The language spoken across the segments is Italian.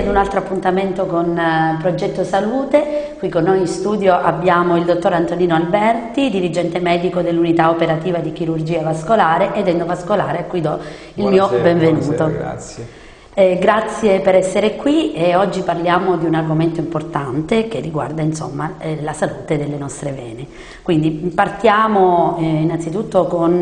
un altro appuntamento con Progetto Salute. Qui con noi in studio abbiamo il dottor Antonino Alberti, dirigente medico dell'unità operativa di chirurgia vascolare ed endovascolare, a cui do il mio benvenuto. Buonasera, grazie. Grazie per essere qui e oggi parliamo di un argomento importante che riguarda insomma la salute delle nostre vene. Quindi partiamo innanzitutto con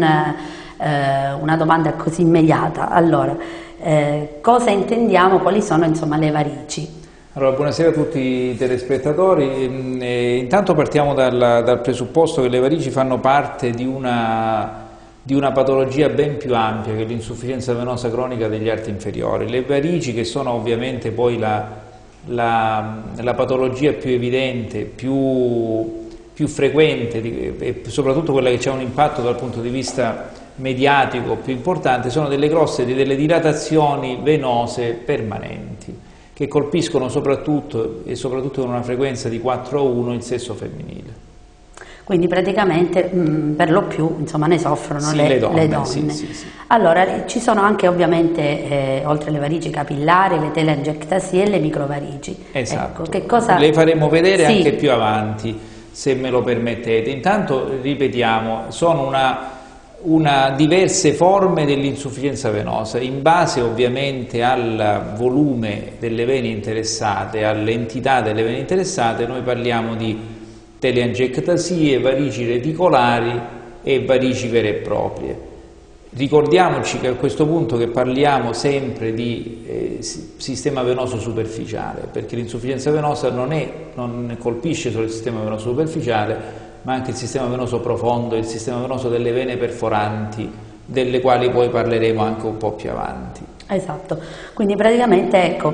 una domanda così immediata. Allora, cosa intendiamo, quali sono insomma le varici? Allora, buonasera a tutti i telespettatori. Intanto partiamo dal presupposto che le varici fanno parte di una patologia ben più ampia che l'insufficienza venosa cronica degli arti inferiori. Le varici, che sono ovviamente poi la patologia più evidente, più frequente e soprattutto quella che ha un impatto dal punto di vista mediatico più importante, sono delle dilatazioni venose permanenti che colpiscono soprattutto con una frequenza di 4:1 il sesso femminile. Quindi praticamente per lo più insomma, ne soffrono sì, le donne. Sì. Allora ci sono anche ovviamente oltre alle varici capillari le telangiectasie e le microvarici. Esatto, ecco, che cosa... le faremo vedere sì. Anche più avanti, se me lo permettete. Intanto ripetiamo, sono diverse forme dell'insufficienza venosa, in base ovviamente al volume delle vene interessate, all'entità delle vene interessate. Noi parliamo di telangiectasie, varici reticolari e varici vere e proprie. Ricordiamoci che a questo punto che parliamo sempre di sistema venoso superficiale, perché l'insufficienza venosa non colpisce solo il sistema venoso superficiale, ma anche il sistema venoso profondo e il sistema venoso delle vene perforanti, delle quali poi parleremo anche un po' più avanti. Esatto, quindi praticamente ecco,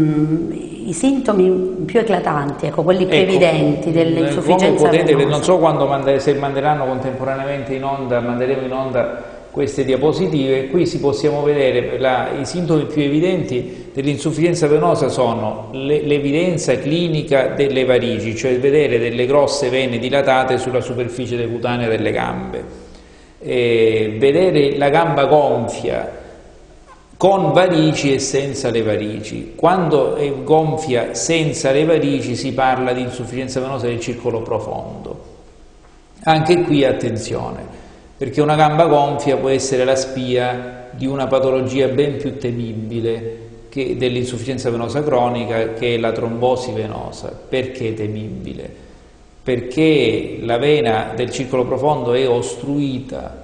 i sintomi più eclatanti, ecco, quelli più evidenti dell'insufficienza venosa. Non so se manderanno contemporaneamente in onda, manderemo in onda queste diapositive. Qui possiamo vedere i sintomi più evidenti dell'insufficienza venosa sono l'evidenza clinica delle varici, cioè vedere delle grosse vene dilatate sulla superficie cutanea delle gambe, vedere la gamba gonfia con varici e senza le varici. Quando è gonfia senza le varici si parla di insufficienza venosa del circolo profondo. Anche qui attenzione, perché una gamba gonfia può essere la spia di una patologia ben più temibile dell'insufficienza venosa cronica, che è la trombosi venosa. Perché temibile? Perché la vena del circolo profondo è ostruita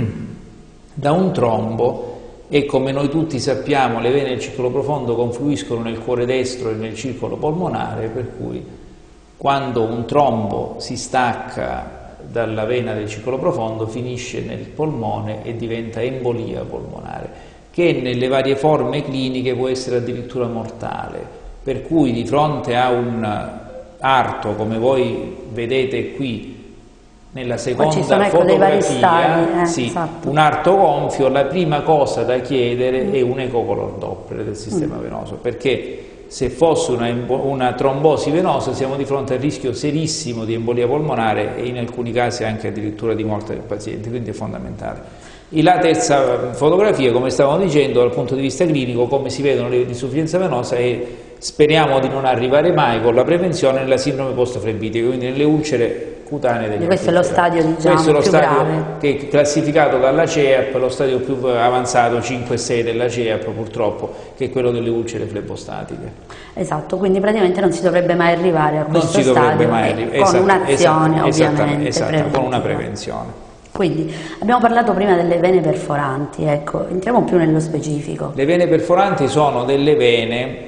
da un trombo e, come noi tutti sappiamo, le vene del circolo profondo confluiscono nel cuore destro e nel circolo polmonare, per cui quando un trombo si stacca dalla vena del circolo profondo finisce nel polmone e diventa embolia polmonare, che nelle varie forme cliniche può essere addirittura mortale, per cui di fronte a un arto, come voi vedete qui nella seconda fotografia, esatto. Un arto gonfio, la prima cosa da chiedere è un ecocolor Doppler del sistema venoso, perché se fosse una trombosi venosa siamo di fronte al rischio serissimo di embolia polmonare e in alcuni casi anche addirittura di morte del paziente, quindi è fondamentale. La terza fotografia, come stavamo dicendo, dal punto di vista clinico, come si vedono le insufficienza venosa, e speriamo di non arrivare mai con la prevenzione nella sindrome post-flebitica, quindi nelle ulcere cutanee degli arti. Questo è lo stadio, diciamo, questo è lo più stadio grave, che è classificato dalla CEAP, lo stadio più avanzato, 5 e 6 della CEAP purtroppo, che è quello delle ulcere flebostatiche. Esatto, quindi praticamente non si dovrebbe mai arrivare a questo stadio, con un'azione ovviamente con una prevenzione. Quindi abbiamo parlato prima delle vene perforanti, ecco, entriamo più nello specifico. Le vene perforanti sono delle vene,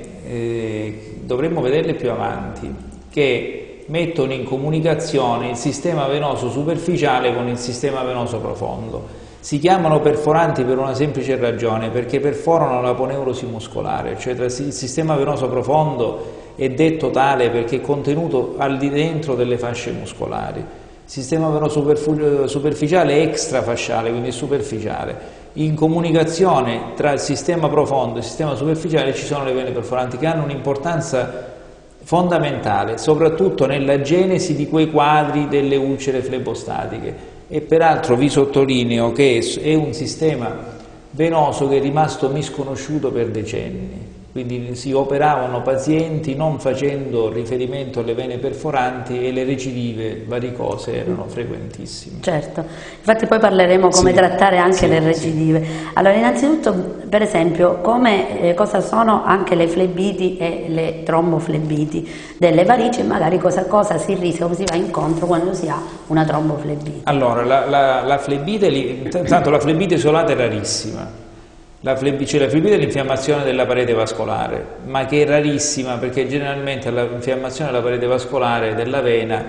dovremmo vederle più avanti, che mettono in comunicazione il sistema venoso superficiale con il sistema venoso profondo. Si chiamano perforanti per una semplice ragione, perché perforano l'aponeurosi muscolare, cioè il sistema venoso profondo è detto tale perché è contenuto al di dentro delle fasce muscolari. Il sistema venoso superficiale è extrafasciale, quindi è superficiale. In comunicazione tra il sistema profondo e il sistema superficiale ci sono le vene perforanti, che hanno un'importanza fondamentale, soprattutto nella genesi di quei quadri delle ulcere flebostatiche. E peraltro vi sottolineo che è un sistema venoso che è rimasto misconosciuto per decenni. quindi si operavano pazienti non facendo riferimento alle vene perforanti e le recidive varicose erano frequentissime. Certo, infatti poi parleremo come trattare anche le recidive. Allora, innanzitutto, per esempio, cosa sono anche le flebiti e le tromboflebiti delle varici, e magari cosa si rischia, come si va incontro quando si ha una tromboflebite. Allora, la flebite, intanto la flebite isolata è rarissima. La flebite è l'infiammazione della parete vascolare, ma che è rarissima perché generalmente l'infiammazione della parete vascolare della vena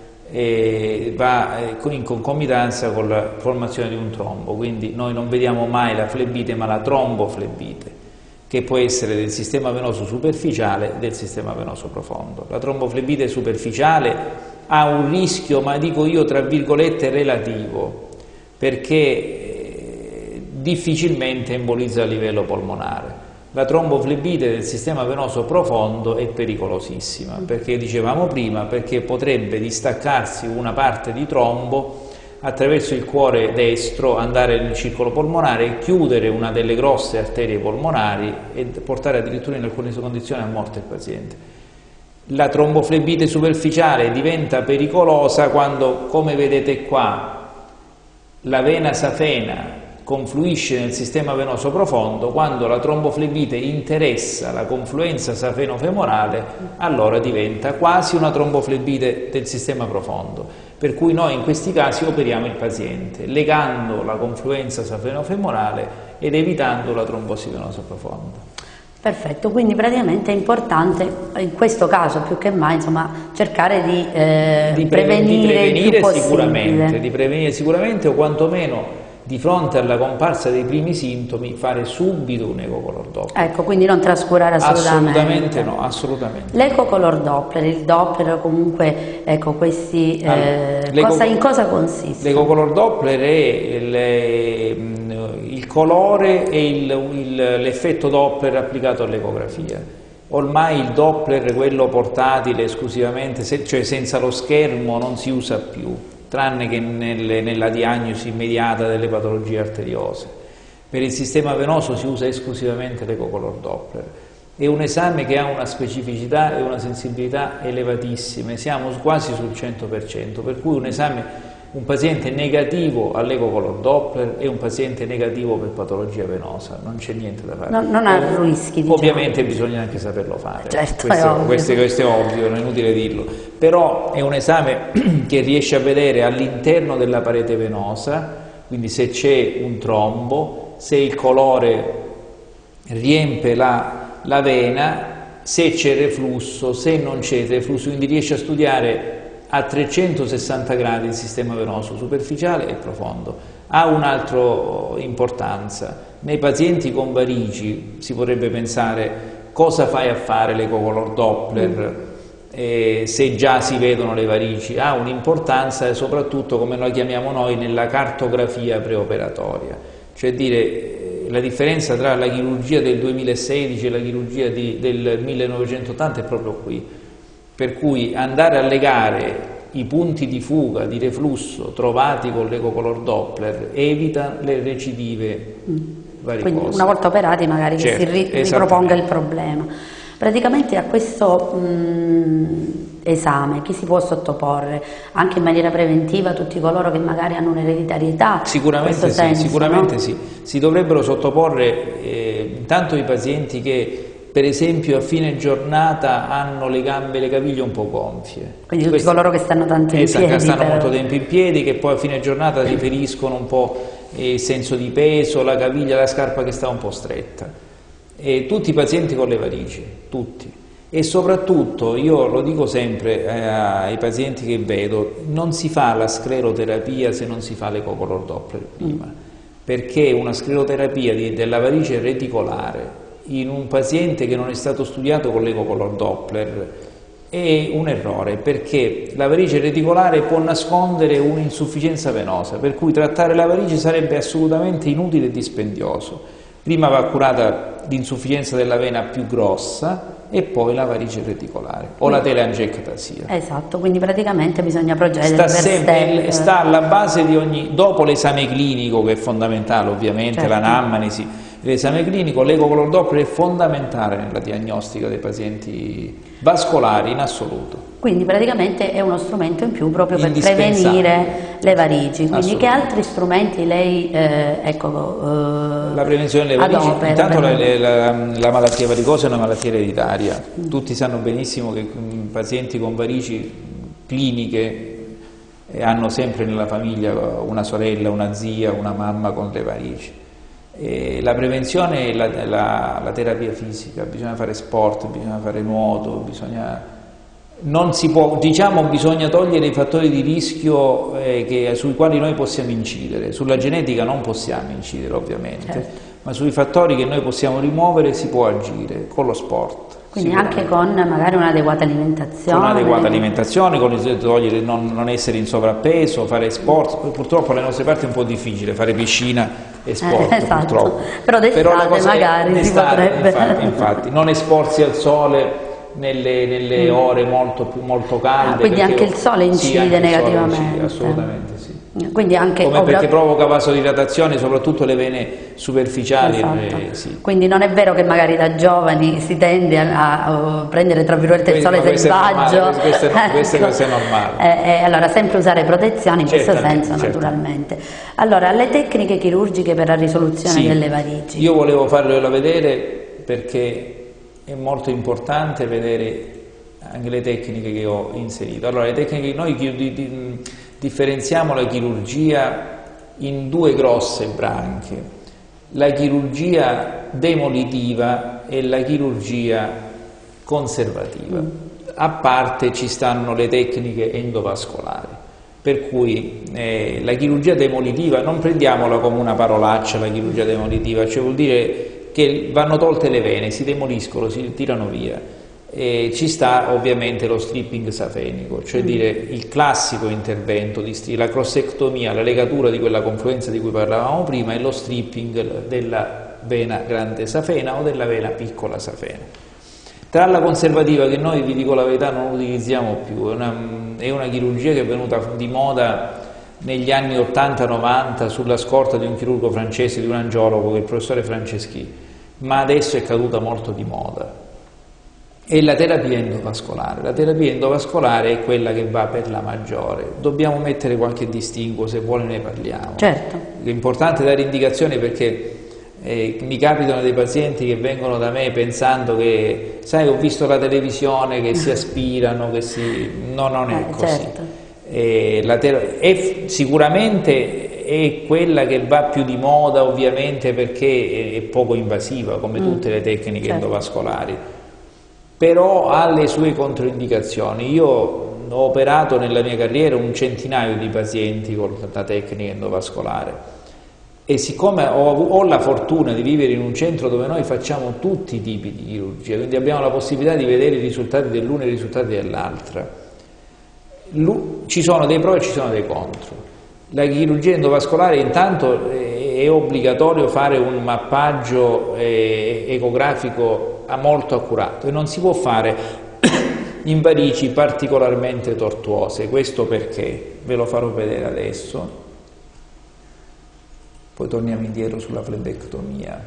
va in concomitanza con la formazione di un trombo, quindi noi non vediamo mai la flebite ma la tromboflebite, che può essere del sistema venoso superficiale e del sistema venoso profondo. La tromboflebite superficiale ha un rischio, ma dico io tra virgolette relativo, perché difficilmente embolizza a livello polmonare. La tromboflebite del sistema venoso profondo è pericolosissima, perché dicevamo prima, perché potrebbe distaccarsi una parte di trombo attraverso il cuore destro, andare nel circolo polmonare, chiudere una delle grosse arterie polmonari e portare addirittura in alcune condizioni a morte il paziente. La tromboflebite superficiale diventa pericolosa quando, come vedete qua, la vena safena confluisce nel sistema venoso profondo. Quando la tromboflebite interessa la confluenza safeno-femorale, allora diventa quasi una tromboflebite del sistema profondo, per cui noi in questi casi operiamo il paziente legando la confluenza safeno-femorale ed evitando la trombosi venosa profonda. Perfetto, quindi praticamente è importante in questo caso più che mai, insomma, cercare di prevenire il più possibile. Di prevenire sicuramente, o quantomeno di fronte alla comparsa dei primi sintomi fare subito un ecocolor Doppler. Ecco, quindi non trascurare assolutamente. Assolutamente no, assolutamente. L'ecocolor Doppler, il Doppler, comunque, ecco, questi, in cosa consiste? L'ecocolor Doppler è il colore e l'effetto Doppler applicato all'ecografia. Ormai il Doppler, quello portatile esclusivamente, cioè senza lo schermo, non si usa più, tranne che nella diagnosi immediata delle patologie arteriose. Per il sistema venoso si usa esclusivamente l'ecocolor Doppler. È un esame che ha una specificità e una sensibilità elevatissime, siamo quasi sul 100%, per cui un paziente negativo all'ecocolor Doppler è un paziente negativo per patologia venosa, non c'è niente da fare. Non ha rischi, diciamo. Ovviamente bisogna anche saperlo fare, certo, questo è ovvio, non è inutile dirlo, però è un esame che riesce a vedere all'interno della parete venosa, quindi se c'è un trombo, se il colore riempie la vena, se c'è reflusso, se non c'è reflusso, quindi riesce a studiare a 360 gradi il sistema venoso superficiale e profondo. Ha un'altra importanza: nei pazienti con varici si potrebbe pensare cosa fai a fare l'ecocolor Doppler se già si vedono le varici. Ha un'importanza soprattutto, come la chiamiamo noi, nella cartografia preoperatoria, cioè dire la differenza tra la chirurgia del 2016 e la chirurgia del 1980 è proprio qui. Per cui andare a legare i punti di fuga, di reflusso trovati con l'ecocolor Doppler evita le recidive varicose. Quindi una volta operati magari che si riproponga il problema. Praticamente a questo esame chi si può sottoporre anche in maniera preventiva? Tutti coloro che magari hanno un'ereditarietà? Sicuramente sì, sicuramente sì. Si dovrebbero sottoporre intanto i pazienti che per esempio a fine giornata hanno le gambe e le caviglie un po' gonfie. Quindi tutti coloro che stanno tanto in piedi. Che stanno molto tempo in piedi, che poi a fine giornata riferiscono un po' il senso di peso, la caviglia, la scarpa che sta un po' stretta. E tutti i pazienti con le varici, tutti. E soprattutto, io lo dico sempre ai pazienti che vedo, non si fa la scleroterapia se non si fa l'ecocolor Doppler prima, perché una scleroterapia della varice reticolare in un paziente che non è stato studiato con l'ecocolor Doppler è un errore, perché la varice reticolare può nascondere un'insufficienza venosa, per cui trattare la varice sarebbe assolutamente inutile e dispendioso. Prima va curata l'insufficienza della vena più grossa e poi la varice reticolare o la telangiectasia. Esatto, quindi praticamente bisogna procedere sta alla base di ogni, dopo l'esame clinico che è fondamentale ovviamente, certo, l'anamnesi, l'esame clinico, l'ecocolor Doppler è fondamentale nella diagnostica dei pazienti vascolari in assoluto. Quindi praticamente è uno strumento in più proprio per prevenire le varici. Quindi che altri strumenti lei la prevenzione delle varici, intanto la malattia varicosa è una malattia ereditaria. Tutti sanno benissimo che pazienti con varici cliniche hanno sempre nella famiglia una sorella, una zia, una mamma con le varici. La prevenzione è la terapia fisica, bisogna fare sport, bisogna fare nuoto, non si può, diciamo, bisogna togliere i fattori di rischio sui quali noi possiamo incidere. Sulla genetica non possiamo incidere ovviamente, certo, ma sui fattori che noi possiamo rimuovere si può agire con lo sport. Quindi anche con magari un'adeguata alimentazione. Con un'adeguata alimentazione, con togliere, non essere in sovrappeso, fare sport. Purtroppo alle nostre parti è un po' difficile fare piscina e sport, esatto. Purtroppo. Però d'estate magari si potrebbe. Infatti, non esporsi al sole nelle ore molto calde. Quindi anche il sole incide negativamente. Incide, assolutamente sì. Quindi anche perché provoca vasodilatazione, soprattutto le vene superficiali. Esatto. Sì. Quindi non è vero che magari da giovani si tende a prendere tra virgolette il sole selvaggio. Questo è normale. Allora sempre usare protezioni in questo senso, naturalmente. Allora, le tecniche chirurgiche per la risoluzione delle varici. Io volevo farvelo vedere perché è molto importante vedere anche le tecniche che ho inserito. Allora, le tecniche, noi differenziamo la chirurgia in due grosse branche: la chirurgia demolitiva e la chirurgia conservativa. A parte ci stanno le tecniche endovascolari, per cui la chirurgia demolitiva, non prendiamola come una parolaccia, la chirurgia demolitiva, cioè vuol dire che vanno tolte le vene, si demoliscono, si tirano via. E ci sta ovviamente lo stripping safenico, cioè dire il classico intervento la crossectomia, la legatura di quella confluenza di cui parlavamo prima, e lo stripping della vena grande safena o della vena piccola safena. Tra la conservativa, che noi, vi dico la verità, non utilizziamo più, è una chirurgia che è venuta di moda negli anni 80-90 sulla scorta di un chirurgo francese, di un angiologo, che è il professore Franceschi, ma adesso è caduta molto di moda. E la terapia endovascolare. La terapia endovascolare è quella che va per la maggiore. Dobbiamo mettere qualche distinguo, se vuole ne parliamo. Certo. È importante dare indicazioni perché mi capitano dei pazienti che vengono da me pensando che, sai, ho visto la televisione, che si aspirano, No, non è così. Certo. Sicuramente è quella che va più di moda, ovviamente, perché è poco invasiva, come tutte le tecniche endovascolari. Però ha le sue controindicazioni. Io ho operato nella mia carriera un centinaio di pazienti con la tecnica endovascolare, e siccome ho la fortuna di vivere in un centro dove noi facciamo tutti i tipi di chirurgia, quindi abbiamo la possibilità di vedere i risultati dell'una e i risultati dell'altra, ci sono dei pro e ci sono dei contro. La chirurgia endovascolare, intanto, è obbligatorio fare un mappaggio ecografico molto accurato, e non si può fare in varici particolarmente tortuose. Questo perché? Ve lo farò vedere adesso, poi torniamo indietro sulla flebectomia.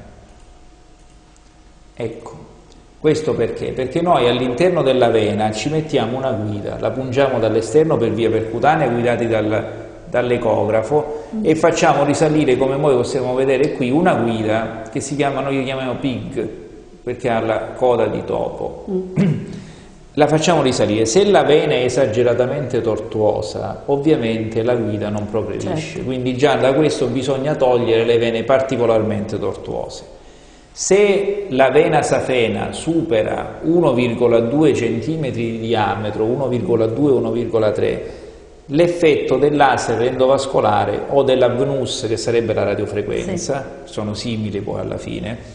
Ecco, questo perché? Perché noi all'interno della vena ci mettiamo una guida, la pungiamo dall'esterno per via percutanea, guidati dall'ecografo, e facciamo risalire, come voi possiamo vedere qui, una guida che noi chiamiamo PIG, perché ha la coda di topo. La facciamo risalire. Se la vena è esageratamente tortuosa, ovviamente la guida non progredisce. Certo. Quindi già da questo bisogna togliere le vene particolarmente tortuose. Se la vena safena supera 1,2 cm di diametro, 1,2-1,3, l'effetto del laser endovascolare o della VNUS, che sarebbe la radiofrequenza, sono simili poi alla fine,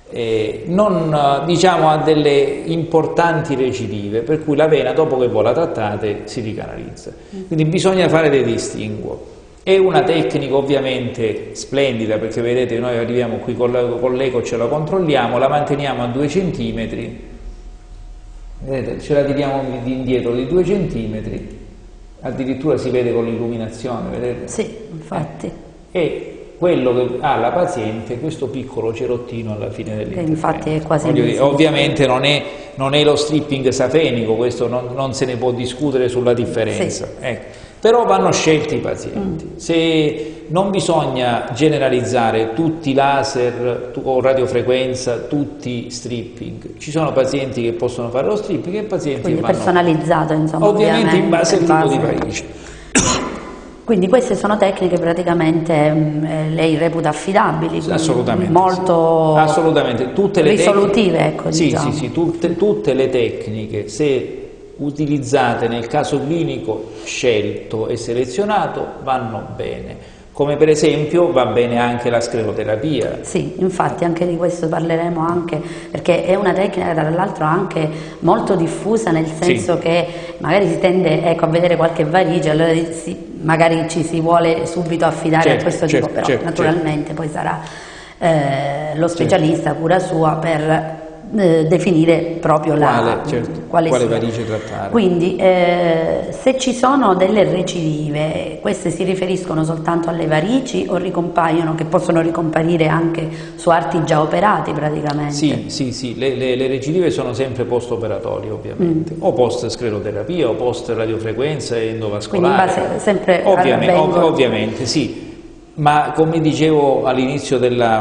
ha delle importanti recidive, per cui la vena, dopo che voi la trattate, si ricanalizza. Quindi bisogna fare dei distinguo. È una tecnica ovviamente splendida, perché vedete, noi arriviamo qui con l'eco, ce la controlliamo, la manteniamo a 2 cm, vedete, ce la tiriamo indietro di 2 cm, addirittura si vede con l'illuminazione, vedete? Sì, infatti. E quello che ha la paziente questo piccolo cerottino alla fine dell'intervento. Infatti è quasi ovviamente non è lo stripping safenico, questo non se ne può discutere sulla differenza. Sì. Ecco. Però vanno scelti i pazienti. Se non bisogna generalizzare tutti i laser o radiofrequenza, tutti stripping. Ci sono pazienti che possono fare lo stripping e pazienti quindi che vanno personalizzato, insomma, ovviamente in base al tipo di varice. Quindi queste sono tecniche praticamente lei reputa affidabili, assolutamente, molto sì. Assolutamente. Tutte le risolutive, ecco, sì, diciamo. sì, tutte le tecniche, se utilizzate nel caso clinico scelto e selezionato, vanno bene. Come per esempio va bene anche la scleroterapia. Sì, infatti anche di questo parleremo, anche perché è una tecnica tra l'altro anche molto diffusa, nel senso che magari si tende, ecco, a vedere qualche varice, allora magari ci si vuole subito affidare a questo tipo, però naturalmente poi sarà lo specialista, cura sua, per definire proprio quale varice trattare. Quindi se ci sono delle recidive, queste si riferiscono soltanto alle varici o ricompaiono, che possono ricomparire anche su arti già operati praticamente? Sì, le recidive sono sempre post operatorie ovviamente, o post scleroterapia o post radiofrequenza e endovascolare. Quindi in base sempre ovviamente sì, ma come dicevo all'inizio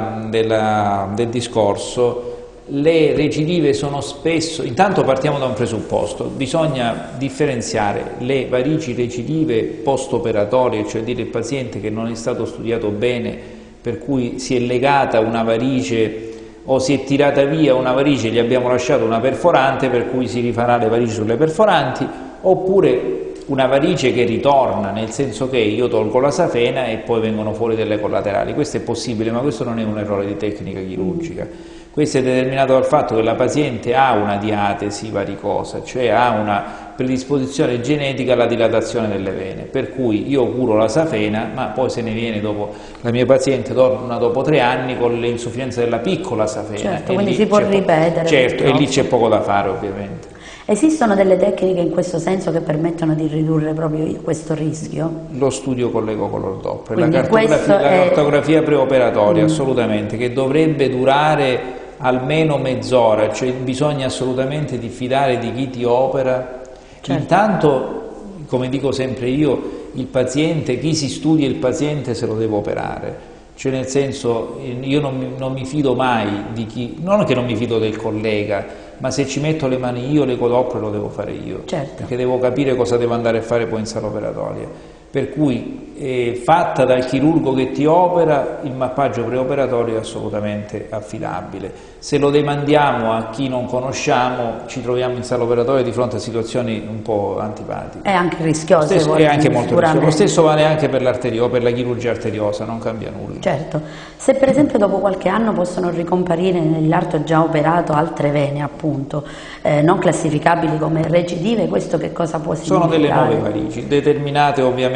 del discorso, le recidive sono spesso, intanto partiamo da un presupposto, bisogna differenziare le varici recidive post-operatorie, cioè dire il paziente che non è stato studiato bene, per cui si è legata una varice o si è tirata via una varice e gli abbiamo lasciato una perforante, per cui si rifarà le varici sulle perforanti, oppure una varice che ritorna, nel senso che io tolgo la safena e poi vengono fuori delle collaterali. Questo è possibile, ma questo non è un errore di tecnica chirurgica. Questo è determinato dal fatto che la paziente ha una diatesi varicosa, cioè ha una predisposizione genetica alla dilatazione delle vene, per cui io curo la safena, ma poi se ne viene dopo, la mia paziente torna dopo 3 anni con le insufficienze della piccola safena. Certo, quindi si può ripetere. Certo, e lì c'è poco da fare ovviamente. Esistono delle tecniche in questo senso che permettono di ridurre proprio questo rischio? Lo studio con l'ecocolor Doppler, la cartografia preoperatoria, assolutamente, che dovrebbe durare almeno mezz'ora, cioè bisogna assolutamente diffidare di chi ti opera. Intanto, come dico sempre io, il paziente, chi si studia il paziente se lo deve operare, cioè nel senso, io non mi fido mai di chi, non che non mi fido del collega, ma se ci metto le mani io, l'ecodoppler lo devo fare io, perché devo capire cosa devo andare a fare poi in sala operatoria. Per cui fatta dal chirurgo che ti opera, il mappaggio preoperatorio è assolutamente affidabile. Se lo demandiamo a chi non conosciamo, ci troviamo in sala operatoria di fronte a situazioni un po' antipatiche. È anche rischioso. È anche molto rischioso. Lo stesso vale anche per la chirurgia arteriosa, non cambia nulla. Certo. Se per esempio dopo qualche anno possono ricomparire nell'arto già operato altre vene, appunto, non classificabili come recidive, questo che cosa può significare? Sono delle nuove varici, determinate ovviamente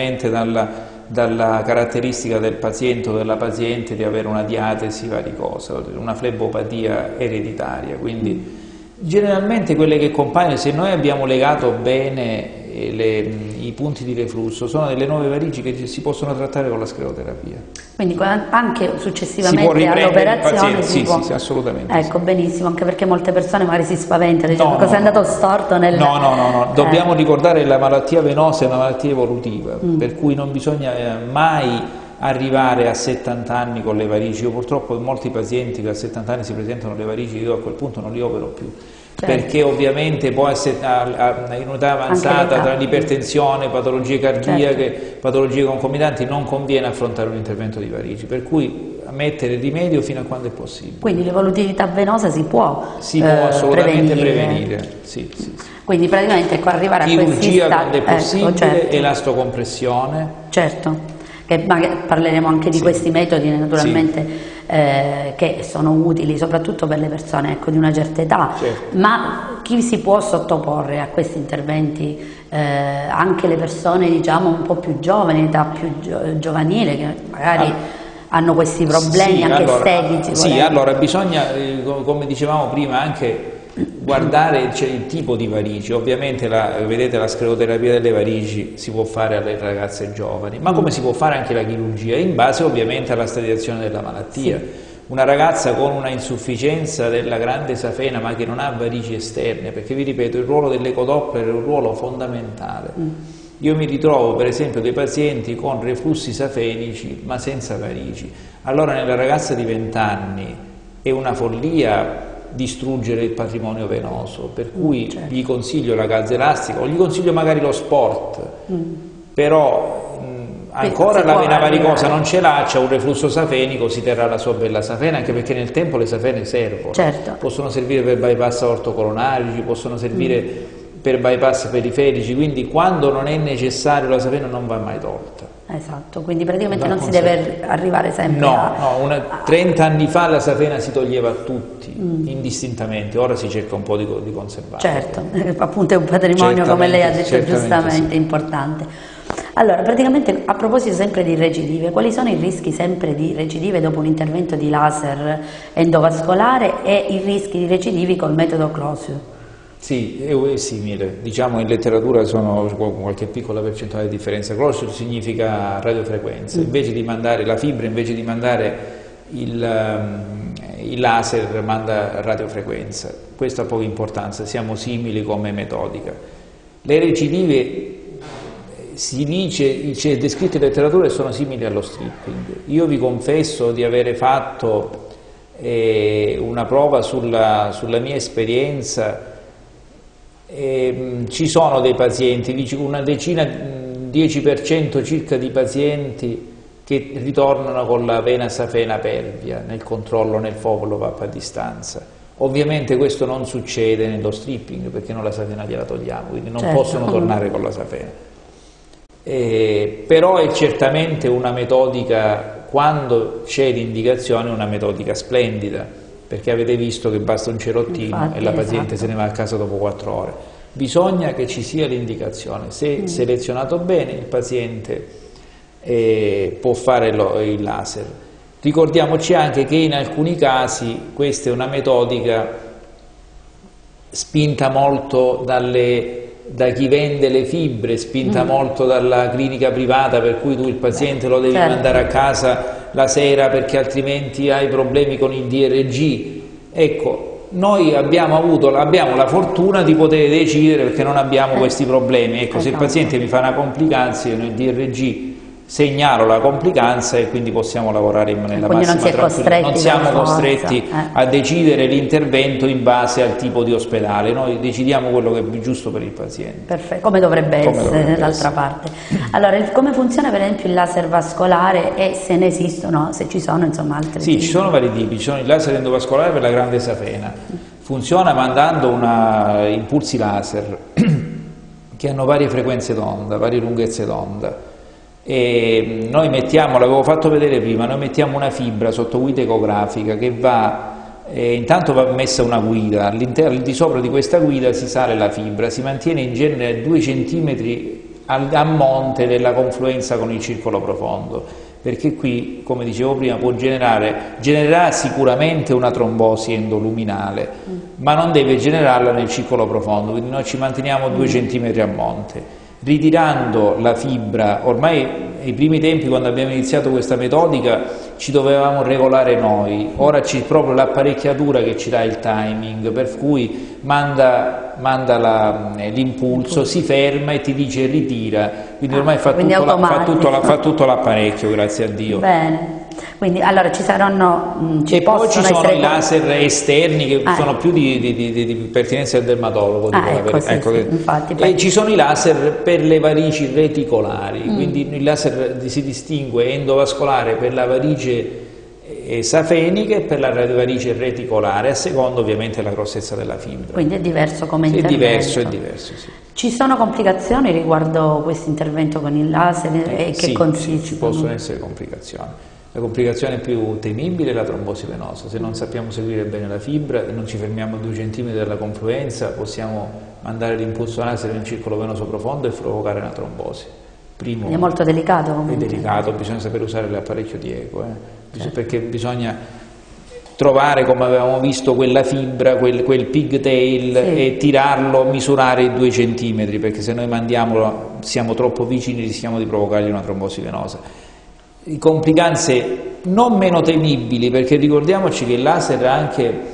dalla caratteristica del paziente o della paziente di avere una diatesi varicosa, una flebopatia ereditaria, quindi generalmente quelle che compaiono, se noi abbiamo legato bene i punti di reflusso, sono delle nuove varici che si possono trattare con la scleroterapia. Quindi anche successivamente all'operazione si può... Sì, assolutamente. Ecco, benissimo, anche perché molte persone magari si spaventano, dicono cosa è andato storto nel... No, dobbiamo ricordare che la malattia venosa è una malattia evolutiva, per cui non bisogna mai arrivare a 70 anni con le varici. Io purtroppo ho molti pazienti che a 70 anni si presentano le varici, io a quel punto non li opero più. Perché ovviamente poi in un'età avanzata, tra l'ipertensione, patologie cardiache, patologie concomitanti, non conviene affrontare un intervento di varici, per cui mettere rimedio fino a quando è possibile. Quindi l'evolutività venosa si può assolutamente prevenire. Sì. Quindi praticamente arrivare a questi chirurgia quando è possibile, elastocompressione. Certo. Che parleremo anche di questi metodi naturalmente che sono utili soprattutto per le persone di una certa età, ma chi si può sottoporre a questi interventi? Anche le persone diciamo un po' più giovani, età più giovanile, che magari hanno questi problemi estetici. Allora bisogna, come dicevamo prima, anche guardare il tipo di varici. Ovviamente vedete, la scleroterapia delle varici si può fare alle ragazze giovani, ma come si può fare anche la chirurgia, in base ovviamente alla stadiazione della malattia. Sì. Una ragazza con una insufficienza della grande safena ma che non ha varici esterne, perché vi ripeto, il ruolo dell'ecodoppler è un ruolo fondamentale. Io mi ritrovo per esempio dei pazienti con reflussi safenici ma senza varici. Allora nella ragazza di 20 anni è una follia distruggere il patrimonio venoso, per cui certo, gli consiglio la calza elastica o gli consiglio magari lo sport, però ancora la vena varicosa non ce l'ha, c'è un reflusso safenico, si terrà la sua bella safena, anche perché nel tempo le safene servono, certo, possono servire per bypass ortocoronarici, possono servire per bypass periferici, quindi quando non è necessario la safena non va mai tolta. Esatto, quindi praticamente non si deve arrivare sempre a... 30 anni fa la safena si toglieva a tutti, indistintamente, ora si cerca un po' di conservarla. Certo, appunto è un patrimonio, come lei ha detto giustamente, sì, importante. Allora, praticamente a proposito sempre di recidive, quali sono i rischi sempre di recidive dopo un intervento di laser endovascolare e i rischi di recidivi col metodo Closure? Sì, è simile, diciamo in letteratura sono qualche piccola percentuale di differenza. Closure significa radiofrequenza, invece di mandare la fibra, invece di mandare il laser manda radiofrequenza, questo ha poca importanza, siamo simili come metodica. Le recidive si dice, c'è descritto in letteratura che sono simili allo stripping. Io vi confesso di avere fatto una prova sulla mia esperienza. Ci sono dei pazienti, una decina, 10% circa di pazienti che ritornano con la vena safena pervia nel controllo nel follow-up a distanza. Ovviamente questo non succede nello stripping perché noi la safena gliela togliamo, quindi non possono tornare con la safena. Però è certamente una metodica, quando c'è l'indicazione, una metodica splendida, perché avete visto che basta un cerottino e la paziente se ne va a casa dopo 4 ore. Bisogna che ci sia l'indicazione, se selezionato bene il paziente può fare il laser. Ricordiamoci anche che in alcuni casi questa è una metodica spinta molto da chi vende le fibre, spinta molto dalla clinica privata, per cui tu il paziente lo devi mandare a casa la sera perché altrimenti hai problemi con il DRG. Ecco, noi abbiamo la fortuna di poter decidere perché non abbiamo questi problemi. Ecco, se il paziente mi fa una complicanza, io nel DRG segnalo la complicanza e quindi possiamo lavorare nella massima tranquillità. Non siamo costretti a decidere l'intervento in base al tipo di ospedale, noi decidiamo quello che è più giusto per il paziente. Perfetto, come dovrebbe essere d'altra parte. Allora, come funziona per esempio il laser vascolare e se ne esistono, se ci sono insomma altri tipi? Ci sono vari tipi, ci sono il laser endovascolare per la grande safena, funziona mandando impulsi laser che hanno varie frequenze d'onda, varie lunghezze d'onda. E noi mettiamo, l'avevo fatto vedere prima, noi mettiamo una fibra sotto guida ecografica che intanto va messa una guida, al di sopra di questa guida si sale la fibra, si mantiene in genere a 2 centimetri a monte della confluenza con il circolo profondo, perché qui, come dicevo prima, genererà sicuramente una trombosi endoluminale, ma non deve generarla nel circolo profondo, quindi noi ci manteniamo 2 centimetri a monte. Ritirando la fibra, ormai ai primi tempi quando abbiamo iniziato questa metodica ci dovevamo regolare noi, ora c'è proprio l'apparecchiatura che ci dà il timing, per cui manda l'impulso, si ferma e ti dice ritira, quindi ormai fa tutto l'apparecchio, grazie a Dio. Bene. Quindi allora ci saranno e poi ci sono i laser esterni che sono più di pertinenza del dermatologo, e ci sono i laser per le varici reticolari, quindi il laser si distingue endovascolare per la varice safenica e per la varice reticolare, a seconda ovviamente della grossezza della fibra. Quindi è diverso come intervento. È diverso, sì. Ci sono complicazioni riguardo questo intervento con il laser e che consistono? Sì, ci possono essere complicazioni. La complicazione più temibile è la trombosi venosa. Se non sappiamo seguire bene la fibra e non ci fermiamo a 2 centimetri dalla confluenza, possiamo mandare l'impulso laser nel circolo venoso profondo e provocare una trombosi. È molto delicato. È delicato, bisogna sapere usare l'apparecchio di eco, perché bisogna trovare, come avevamo visto, quella fibra, quel pigtail, sì, e tirarlo, misurare i 2 centimetri, perché se noi siamo troppo vicini, rischiamo di provocargli una trombosi venosa. Complicanze non meno temibili, perché ricordiamoci che il laser ha anche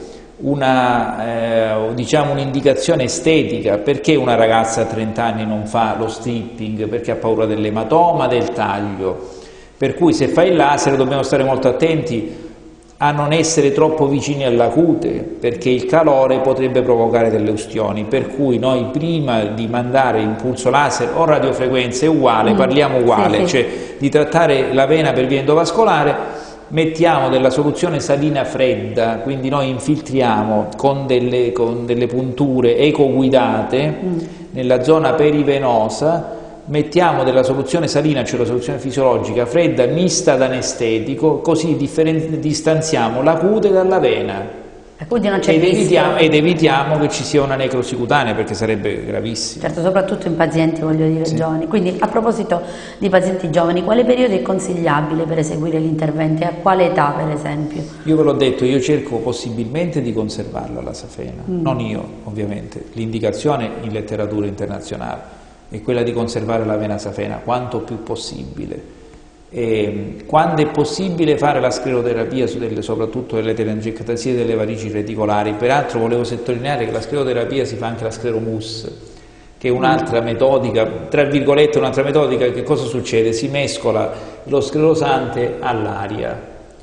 diciamo un'indicazione estetica. Perché una ragazza a 30 anni non fa lo stripping? Perché ha paura dell'ematoma, del taglio. Per cui se fa il laser dobbiamo stare molto attenti a non essere troppo vicini alla cute, perché il calore potrebbe provocare delle ustioni. Per cui noi, prima di mandare impulso laser o radiofrequenza, è uguale, parliamo uguale, sì, cioè di trattare la vena per via endovascolare, mettiamo della soluzione salina fredda, quindi noi infiltriamo con delle punture ecoguidate nella zona perivenosa, mettiamo della soluzione salina, cioè la soluzione fisiologica fredda mista ad anestetico, così distanziamo la cute dalla vena. Quindi non c'è ed evitiamo che ci sia una necrosi cutanea, perché sarebbe gravissimo. Certo, soprattutto in pazienti, voglio dire, sì, giovani. Quindi, a proposito di pazienti giovani, quale periodo è consigliabile per eseguire l'intervento e a quale età, per esempio? Io ve l'ho detto, io cerco possibilmente di conservarla la safena, non io ovviamente, l'indicazione in letteratura internazionale è quella di conservare la vena safena quanto più possibile. Quando è possibile fare la scleroterapia soprattutto delle telangiectasie delle varici reticolari. Peraltro volevo sottolineare che la scleroterapia si fa anche la scleromus, che è un'altra metodica, tra virgolette un'altra metodica. Che cosa succede? Si mescola lo sclerosante all'aria,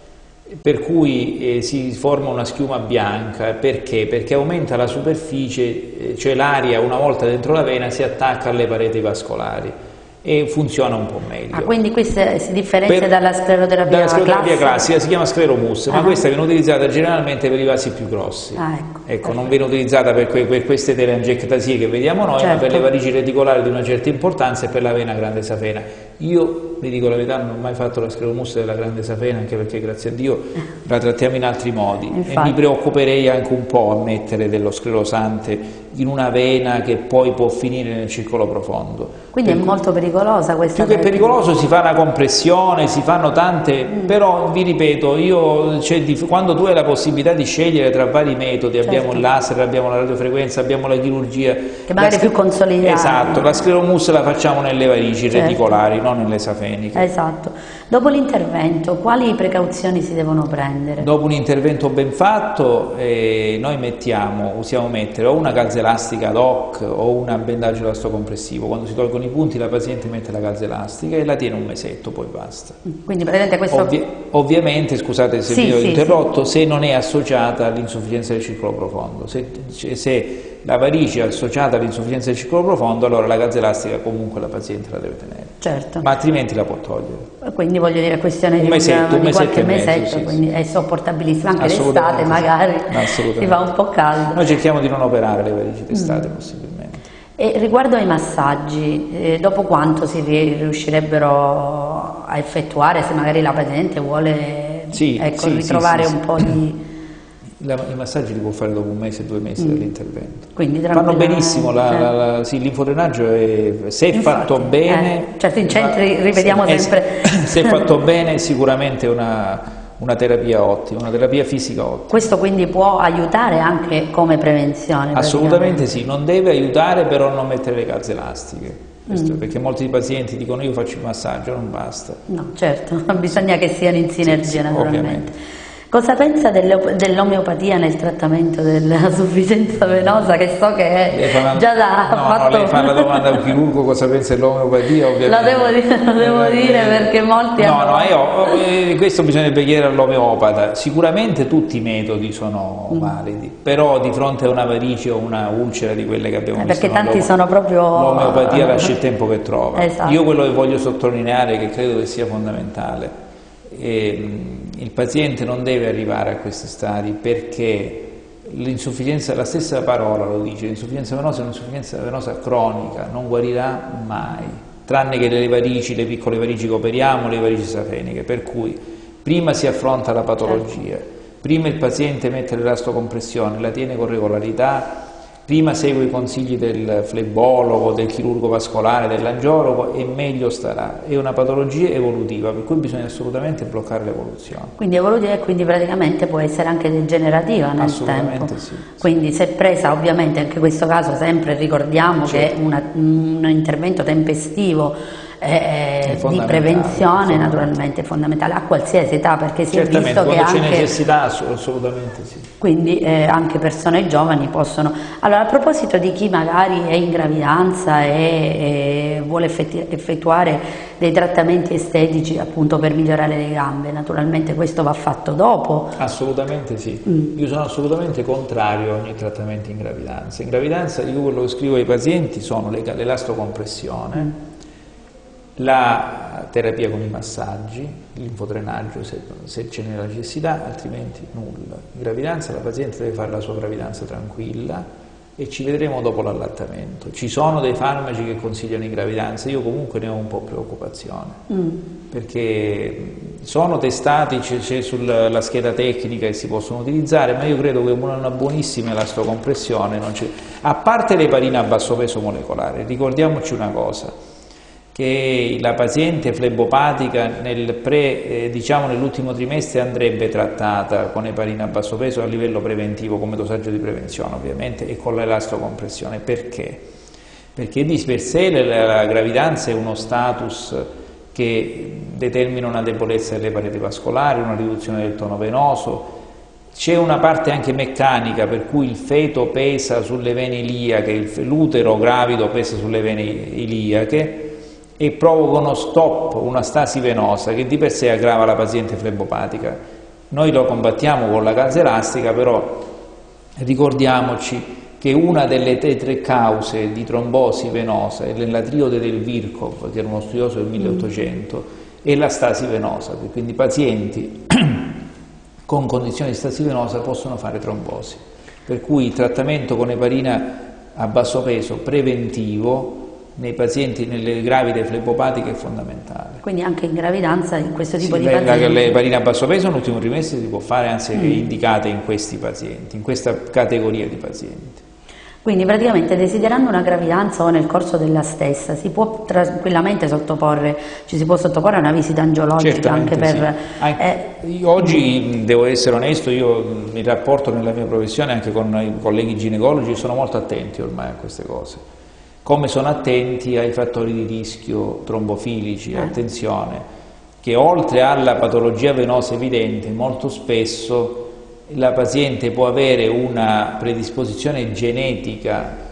per cui si forma una schiuma bianca. Perché? Perché aumenta la superficie, cioè l'aria una volta dentro la vena si attacca alle pareti vascolari e funziona un po' meglio. Quindi questa si differenzia dalla scleroterapia classica, si chiama scleromus, ma questa viene utilizzata generalmente per i vasi più grossi. Ecco, non viene utilizzata per queste telangiectasie che vediamo noi, certo, ma per le varici reticolari di una certa importanza e per la vena grande safena. Io, vi dico la verità, non ho mai fatto la scleromus della grande safena, anche perché grazie a Dio la trattiamo in altri modi. Infatti. E mi preoccuperei anche un po' a mettere dello sclerosante in una vena che poi può finire nel circolo profondo. Quindi è molto pericolosa questa. Più che pericoloso, si fa una compressione, si fanno tante, però vi ripeto, quando tu hai la possibilità di scegliere tra vari metodi, certo, abbiamo il laser, abbiamo la radiofrequenza, abbiamo la chirurgia, che magari è più consolidata. Esatto, la scleromus la facciamo nelle varici, certo, reticolari, non nelle safeniche. Esatto. Dopo l'intervento, quali precauzioni si devono prendere? Dopo un intervento ben fatto, noi usiamo mettere o una calza elastica ad hoc o un bendaggio elastocompressivo. Quando si tolgono i punti la paziente mette la calza elastica e la tiene un mesetto, poi basta. Quindi praticamente questo... Ovviamente, scusate se vi ho interrotto, se non è associata all'insufficienza del circolo profondo. Se la varice è associata all'insufficienza del circolo profondo, allora la calza elastica comunque la paziente la deve tenere. Certo. Ma altrimenti la può togliere. Quindi voglio dire, questione di qualche mesetto, quindi è sopportabilissima, anche d'estate magari si fa un po' caldo. Noi cerchiamo di non operare le varici d'estate possibilmente. E riguardo ai massaggi, dopo quanto si riuscirebbero a effettuare, se magari la paziente vuole ritrovare un po' di... I massaggi li può fare dopo 1 mese, 2 mesi dall'intervento. Quindi fanno benissimo, l'infodrenaggio se è fatto bene... certo, in centri ripetiamo sempre... Se è fatto bene sicuramente è una terapia ottima, una terapia fisica ottima. Questo quindi può aiutare anche come prevenzione? Assolutamente sì, non deve aiutare però non mettere le calze elastiche. Perché molti pazienti dicono io faccio il massaggio, non basta. No, certo, bisogna che siano in sinergia naturalmente. Ovviamente. Cosa pensa dell'omeopatia nel trattamento della sufficienza venosa, che so che è già fatto... lei fa la domanda a un chirurgo cosa pensa dell'omeopatia, ovviamente. Lo devo dire perché molti questo bisognerebbe chiedere all'omeopata. Sicuramente tutti i metodi sono validi, però di fronte a una varice o una ulcera di quelle che abbiamo visto, perché tanti sono proprio... l'omeopatia lascia il tempo che trova. Esatto. Io quello che voglio sottolineare, che credo che sia fondamentale, il paziente non deve arrivare a questi stadi, perché l'insufficienza, la stessa parola lo dice, l'insufficienza venosa è un'insufficienza venosa cronica, non guarirà mai, tranne che le varici, le piccole varici che operiamo, le varici safeniche, per cui prima si affronta la patologia, prima il paziente mette l'elastocompressione, la tiene con regolarità, prima segue i consigli del flebologo, del chirurgo vascolare, dell'angiologo e meglio starà. È una patologia evolutiva, per cui bisogna assolutamente bloccare l'evoluzione. Quindi evolutiva e quindi praticamente può essere anche degenerativa nel tempo. Sì. Quindi se presa, ovviamente anche in questo caso sempre ricordiamo che un intervento tempestivo di prevenzione naturalmente è fondamentale a qualsiasi età, perché si è visto che quando c'è anche necessità assolutamente sì. Quindi anche persone giovani possono. Allora, a proposito di chi magari è in gravidanza e vuole effettuare dei trattamenti estetici appunto per migliorare le gambe, naturalmente questo va fatto dopo? Assolutamente sì. Io sono assolutamente contrario a ogni trattamento in gravidanza. In gravidanza io quello che scrivo ai pazienti sono l'elastocompressione, la terapia con i massaggi, l'infodrenaggio se ce n'è la necessità, altrimenti nulla. In gravidanza la paziente deve fare la sua gravidanza tranquilla e ci vedremo dopo l'allattamento. Ci sono dei farmaci che consigliano in gravidanza, io comunque ne ho un po' preoccupazione, perché sono testati, c'è sulla scheda tecnica che si possono utilizzare, ma io credo che una buonissima elastocompressione non c'è. A parte l'eparina a basso peso molecolare, ricordiamoci una cosa, che la paziente flebopatica diciamo nell'ultimo trimestre andrebbe trattata con eparina a basso peso a livello preventivo, come dosaggio di prevenzione ovviamente, e con l'elastocompressione. Perché? Perché di per sé la gravidanza è uno status che determina una debolezza delle pareti vascolari, una riduzione del tono venoso. C'è una parte anche meccanica per cui il feto pesa sulle vene iliache, l'utero gravido pesa sulle vene iliache, e provoca uno stop, una stasi venosa che di per sé aggrava la paziente flebopatica. Noi lo combattiamo con la calza elastica, però ricordiamoci che una delle tre cause di trombosi venosa è nella triode del Virchow, che era uno studioso del 1800, è la stasi venosa, quindi i pazienti con condizioni di stasi venosa possono fare trombosi, per cui il trattamento con eparina a basso peso preventivo nei pazienti, nelle gravide flebopatiche è fondamentale. Quindi anche in gravidanza in questo tipo di pazienti? Le eparine a basso peso nell'ultimo trimestre si può fare, anzi è indicate in questi pazienti, in questa categoria di pazienti. Quindi praticamente desiderando una gravidanza o nel corso della stessa si può tranquillamente ci si può sottoporre a una visita angiologica. Certamente anche per... Io oggi devo essere onesto, io mi rapporto nella mia professione anche con i colleghi ginecologi, sono molto attenti ormai a queste cose. Come sono attenti ai fattori di rischio trombofilici, attenzione, che oltre alla patologia venosa evidente, molto spesso la paziente può avere una predisposizione genetica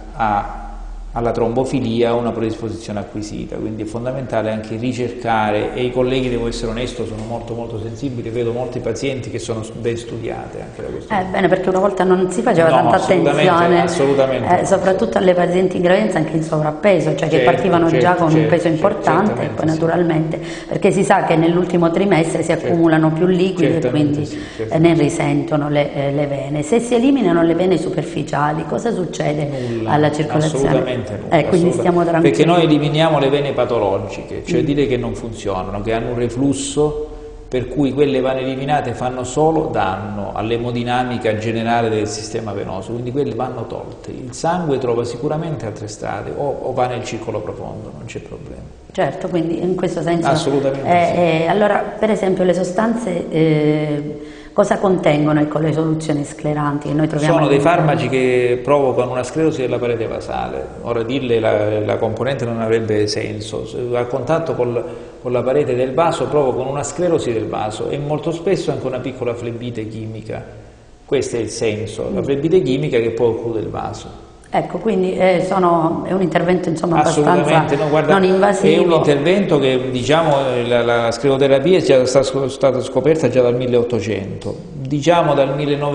alla trombofilia, una predisposizione acquisita, quindi è fondamentale anche ricercare, e i colleghi, devo essere onesto, sono molto sensibili, vedo molti pazienti che sono ben studiate anche da questo punto. Bene, perché una volta non si faceva tanta attenzione, assolutamente soprattutto alle pazienti in gravidanza anche in sovrappeso, cioè che partivano già con un peso importante, e poi naturalmente, perché si sa che nell'ultimo trimestre si accumulano più liquidi e quindi ne risentono le vene. Se si eliminano le vene superficiali, cosa succede alla circolazione? Quindi stiamo tranquilli. Perché noi eliminiamo le vene patologiche, cioè dire che non funzionano, che hanno un reflusso, per cui quelle vanno eliminate fanno solo danno all'emodinamica generale del sistema venoso, quindi quelle vanno tolte. Il sangue trova sicuramente altre strade, o va nel circolo profondo, non c'è problema. Certo, quindi in questo senso... Assolutamente sì. Allora, per esempio, le sostanze... cosa contengono le soluzioni scleranti che noi troviamo? Sono dei farmaci che provocano una sclerosi della parete basale. Ora dirle la componente non avrebbe senso. A contatto con la parete del vaso provocano una sclerosi del vaso e molto spesso anche una piccola flebite chimica. Questo è il senso, la flebite chimica che poi occlude il vaso. Ecco, quindi è un intervento insomma abbastanza non invasivo. È un intervento che, diciamo, la scleroterapia è stata scoperta già dal 1800, diciamo dal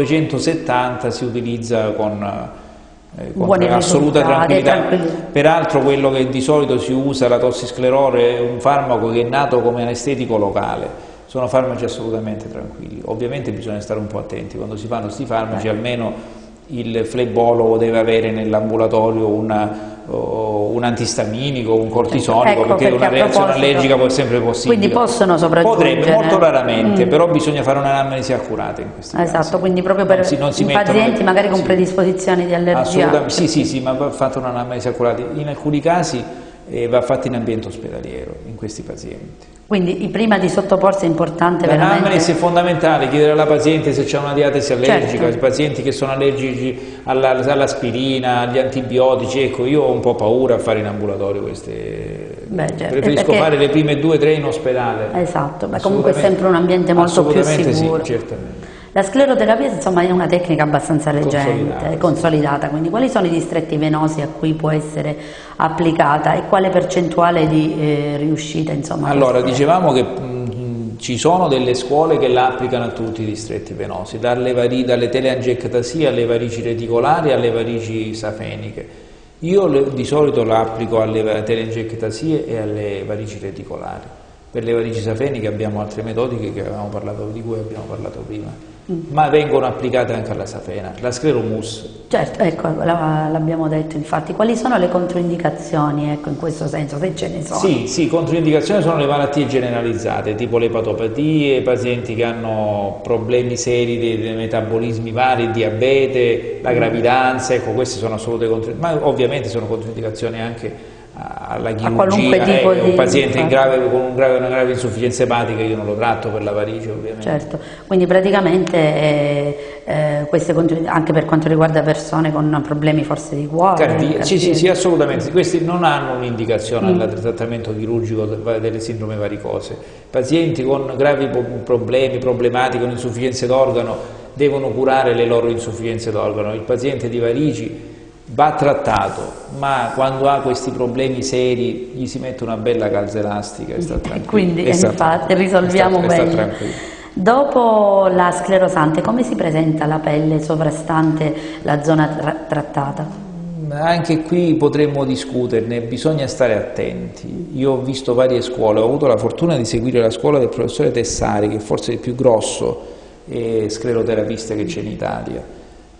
1970 si utilizza con assoluta tranquillità. Peraltro quello che di solito si usa, la tossisclerore, è un farmaco che è nato come anestetico locale. Sono farmaci assolutamente tranquilli. Ovviamente bisogna stare un po' attenti quando si fanno questi farmaci, almeno il flebologo deve avere nell'ambulatorio un antistaminico, un cortisonico, ecco, perché una reazione allergica può sempre possibile. Quindi possono sopraggiungere. Potrebbe, molto raramente, però bisogna fare un'anamnesi accurata in questi casi. Esatto, quindi proprio per i pazienti magari con predisposizioni di allergia. Assolutamente, sì, ma va fatta un'anamnesi accurata. In alcuni casi va fatta in ambiente ospedaliero, in questi pazienti. Quindi prima di sottoporsi è importante veramente... L'anamnesi è fondamentale, chiedere alla paziente se c'è una diatesi allergica, certo. I pazienti che sono allergici all'aspirina, agli antibiotici, ecco, io ho un po' paura a fare in ambulatorio queste... Preferisco fare le prime 2 o 3 in ospedale. Esatto, ma comunque è sempre un ambiente molto più sicuro. Sì, certamente. La scleroterapia insomma è una tecnica abbastanza leggenda, consolidata, quindi quali sono i distretti venosi a cui può essere applicata e quale percentuale di riuscita insomma? Allora, dicevamo che ci sono delle scuole che la applicano a tutti i distretti venosi, dalle teleangiectasie alle varici reticolari alle varici safeniche. Io di solito la applico alle teleangiectasie e alle varici reticolari. Per le varici safeniche abbiamo altre metodiche di cui abbiamo parlato prima. Ma vengono applicate anche alla safena, la scleromus. Certo, ecco, l'abbiamo detto infatti. Quali sono le controindicazioni, ecco, in questo senso, se ce ne sono? Sì, controindicazioni sono le malattie generalizzate, tipo le epatopatie, pazienti che hanno problemi seri dei metabolismi vari, diabete, la gravidanza, ecco, queste sono assolute controindicazioni, ma ovviamente sono controindicazioni anche alla chirurgia, un paziente con una grave insufficienza epatica io non lo tratto per la varice ovviamente. Certo, quindi praticamente queste anche per quanto riguarda persone con problemi forse di cuore. Sì, assolutamente, questi non hanno un'indicazione al trattamento chirurgico delle sindrome varicose. Pazienti con gravi problematiche, con insufficienze d'organo devono curare le loro insufficienze d'organo. Il paziente di varici va trattato, ma quando ha questi problemi seri gli si mette una bella calza elastica e sta tranquillo. Quindi infatti risolviamo meglio. Dopo la sclerosante, come si presenta la pelle sovrastante la zona trattata? Anche qui potremmo discuterne, bisogna stare attenti. Io ho visto varie scuole, ho avuto la fortuna di seguire la scuola del professore Tessari, che forse è il più grosso scleroterapista che c'è in Italia.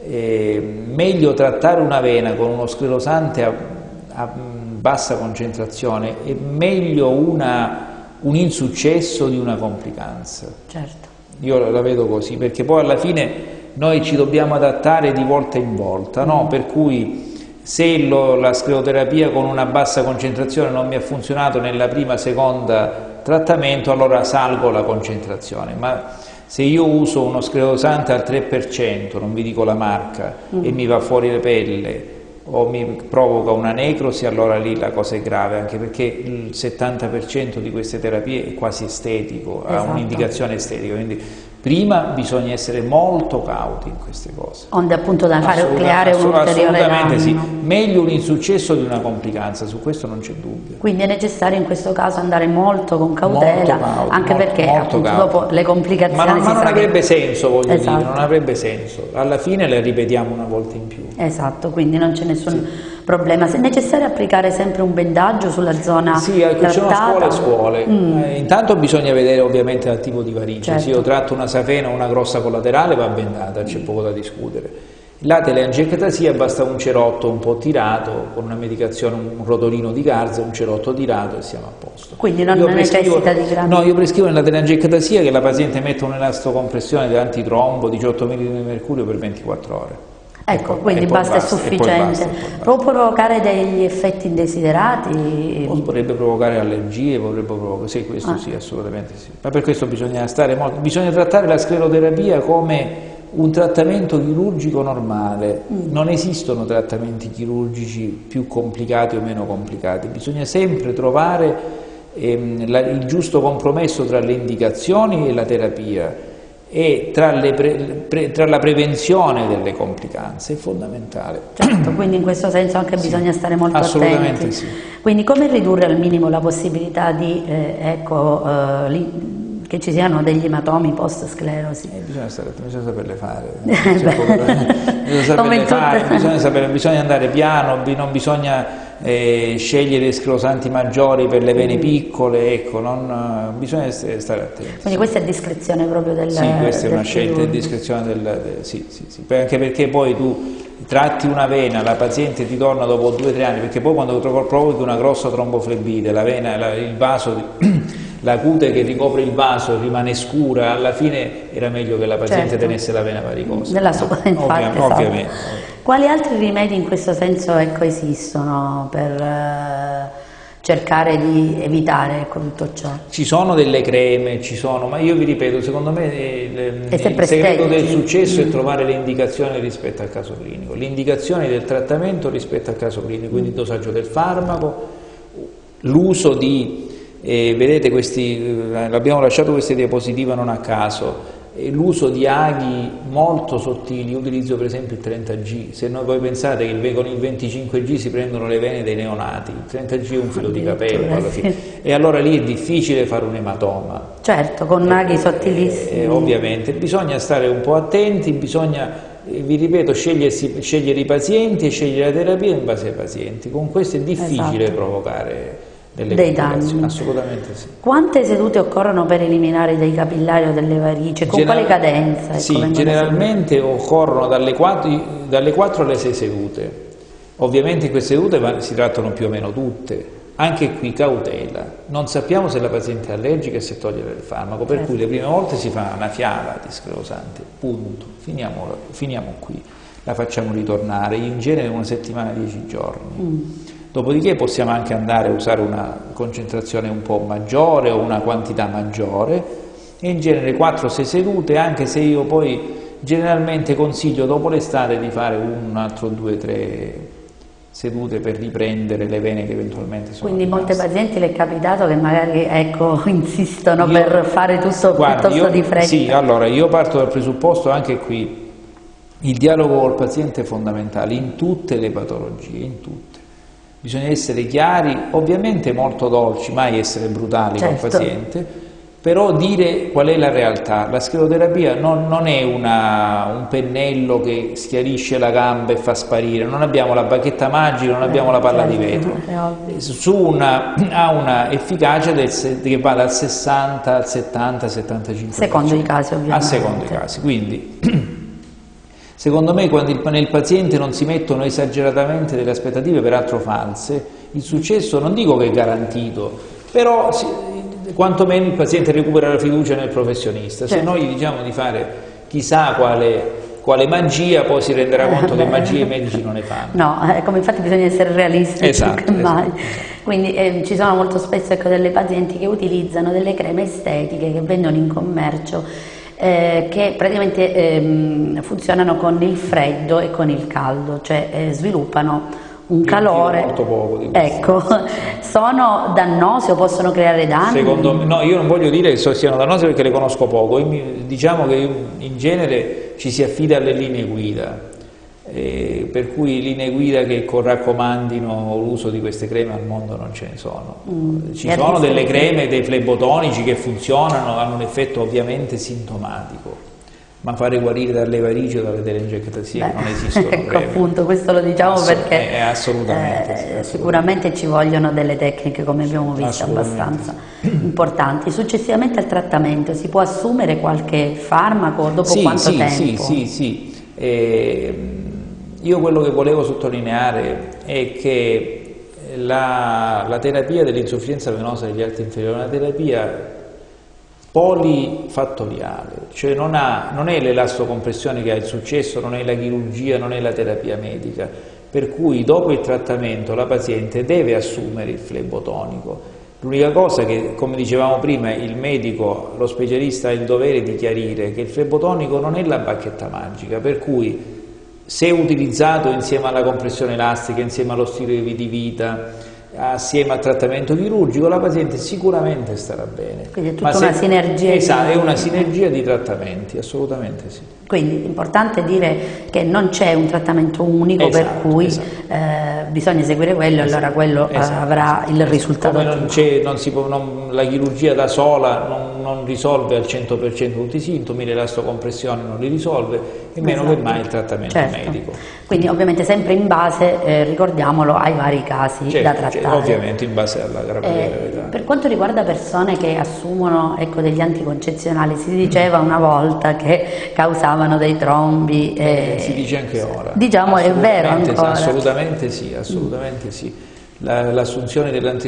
Meglio trattare una vena con uno sclerosante a bassa concentrazione è meglio un insuccesso di una complicanza. Certo. Io la vedo così, perché poi alla fine noi ci dobbiamo adattare di volta in volta, no? Per cui se la scleroterapia con una bassa concentrazione non mi ha funzionato nella prima, seconda trattamento, allora salgo la concentrazione. Ma se io uso uno sclerosante al 3%, non vi dico la marca, e mi va fuori la pelle o mi provoca una necrosi, allora lì la cosa è grave, anche perché il 70% di queste terapie è quasi estetico, ha un'indicazione estetica, quindi prima bisogna essere molto cauti in queste cose. Onde appunto da creare un ulteriore danno. Assolutamente sì, meglio un insuccesso di una complicanza, su questo non c'è dubbio. Quindi è necessario in questo caso andare molto con cautela, anche perché appunto dopo le complicazioni ma non avrebbe senso, voglio dire, non avrebbe senso, alla fine le ripetiamo una volta in più. Esatto, quindi non c'è nessun problema. Se è necessario applicare sempre un bendaggio sulla zona ci sono scuole e scuole. Intanto bisogna vedere ovviamente il tipo di varice. Certo. Se io tratto una safena o una grossa collaterale va bendata, c'è poco da discutere. La teleangiectasia basta un cerotto un po' tirato, con una medicazione, un rotolino di garza, un cerotto tirato e siamo a posto. Quindi non necessita di grandi... No, io prescrivo nella teleangiectasia che la paziente metta un'elastocompressione dell'antitrombo 18 mm di mercurio per 24 ore. Ecco, quindi basta, è sufficiente. Può provocare degli effetti indesiderati? Potrebbe provocare allergie, sì, questo sì, assolutamente sì. Ma per questo bisogna trattare la scleroterapia come un trattamento chirurgico normale. Non esistono trattamenti chirurgici più complicati o meno complicati, bisogna sempre trovare il giusto compromesso tra le indicazioni e la terapia. E tra la prevenzione delle complicanze è fondamentale. Certo, quindi in questo senso anche bisogna stare molto attenti. Sì. Quindi come ridurre al minimo la possibilità di che ci siano degli ematomi post-sclerosi? Bisogna saperle fare. Bisogna andare piano, non bisogna scegliere sclerosanti maggiori per le vene piccole, ecco, bisogna stare attenti. Quindi questa è discrezione proprio del Sì, questa è una scelta di chirurgo. discrezione sì. Anche perché poi tu tratti una vena, la paziente ti torna dopo 2 o 3 anni, perché poi quando provochi una grossa tromboflebite, la vena, il vaso, la cute che ricopre il vaso rimane scura, alla fine era meglio che la paziente Certo. tenesse la vena varicosa. Infatti, esatto. Ovviamente. Quali altri rimedi in questo senso, ecco, esistono per cercare di evitare, ecco, tutto ciò? Ci sono delle creme, ma io vi ripeto, secondo me il segreto del successo è trovare le indicazioni rispetto al caso clinico, le indicazioni del trattamento rispetto al caso clinico, quindi il dosaggio del farmaco, l'uso di, vedete abbiamo lasciato queste diapositive non a caso, l'uso di aghi molto sottili. Io utilizzo per esempio il 30G, se voi pensate che con il 25G si prendono le vene dei neonati, il 30G è un filo di capello alla fine, e allora lì è difficile fare un ematoma. Certo, con aghi sottilissimi. Ovviamente, bisogna stare un po' attenti, vi ripeto, scegliere i pazienti e scegliere la terapia in base ai pazienti, con questo è difficile provocare dei danni. Assolutamente sì. Quante sedute occorrono per eliminare dei capillari o delle varici? Con quale cadenza? Ecco, sì, generalmente occorrono dalle 4 alle 6 sedute. Ovviamente in queste sedute si trattano più o meno tutte. Anche qui cautela, non sappiamo se la paziente è allergica e se togliere il farmaco, per cui le prime volte si fa una fiala di sclerosante, punto, finiamo qui, la facciamo ritornare, in genere 1 settimana, 10 giorni. Dopodiché possiamo anche andare a usare una concentrazione un po' maggiore o una quantità maggiore, e in genere 4-6 sedute, anche se io poi generalmente consiglio dopo l'estate di fare un altro 2-3 sedute per riprendere le vene che eventualmente sono Quindi rimaste. molte pazienti le è capitato che magari, ecco, insistono per fare tutto piuttosto di fretta? Sì, allora io parto dal presupposto, anche qui il dialogo col paziente è fondamentale in tutte le patologie, in tutte. Bisogna essere chiari, ovviamente molto dolci, mai essere brutali col paziente, però dire qual è la realtà. La scleroterapia non è un pennello che schiarisce la gamba e fa sparire, non abbiamo la bacchetta magica, non abbiamo la palla di vetro. Ha una efficacia che va dal 60 al 70, 75%. Secondo i casi, ovviamente. A secondo i casi, quindi secondo me quando nel paziente non si mettono esageratamente delle aspettative, peraltro false, il successo non dico che è garantito, però quantomeno il paziente recupera la fiducia nel professionista. Se noi gli diciamo di fare chissà quale magia, poi si renderà conto che magie i medici non ne fanno. No, come infatti bisogna essere realisti più che mai. Quindi ci sono molto spesso, ecco, delle pazienti che utilizzano delle creme estetiche che vendono in commercio, che praticamente funzionano con il freddo e con il caldo, cioè sviluppano un calore. Molto poco di ecco, sono dannose o possono creare danni? Secondo me, no, io non voglio dire che siano dannose perché le conosco poco, diciamo che in genere ci si affida alle linee guida, per cui linee guida che raccomandino l'uso di queste creme al mondo non ce ne sono. Ci sono delle creme, dei flebotonici che funzionano, hanno un effetto ovviamente sintomatico, ma fare guarire dalle varici o dalle telangiectasie non esistono. Ecco, appunto, questo lo diciamo perché assolutamente, sicuramente ci vogliono delle tecniche, come abbiamo visto, abbastanza importanti. Successivamente al trattamento si può assumere qualche farmaco dopo quanto tempo? Sì. Io quello che volevo sottolineare è che la terapia dell'insufficienza venosa degli arti inferiori è una terapia polifattoriale, cioè non è l'elastocompressione che ha il successo, non è la chirurgia, non è la terapia medica, per cui dopo il trattamento la paziente deve assumere il flebotonico. L'unica cosa che, come dicevamo prima, il medico, lo specialista ha il dovere di chiarire che il flebotonico non è la bacchetta magica, per cui se utilizzato insieme alla compressione elastica, insieme allo stile di vita, assieme al trattamento chirurgico, la paziente sicuramente starà bene. Quindi è tutta una sinergia. Esatto, è una sinergia di trattamenti, assolutamente sì. Quindi è importante dire che non c'è un trattamento unico, Esatto, per cui esatto. Bisogna seguire quello, e allora quello avrà il risultato. Come la chirurgia da sola non risolve al 100% tutti i sintomi, l'elastocompressione non li risolve, e meno che mai il trattamento medico. Quindi ovviamente sempre in base, ricordiamolo, ai vari casi da trattare. Ovviamente in base alla gravità. Per quanto riguarda persone che assumono degli anticoncezionali, si diceva una volta che causavano dei trombi. Si dice anche ora. Diciamo è vero ancora. Assolutamente sì, assolutamente sì. L'assunzione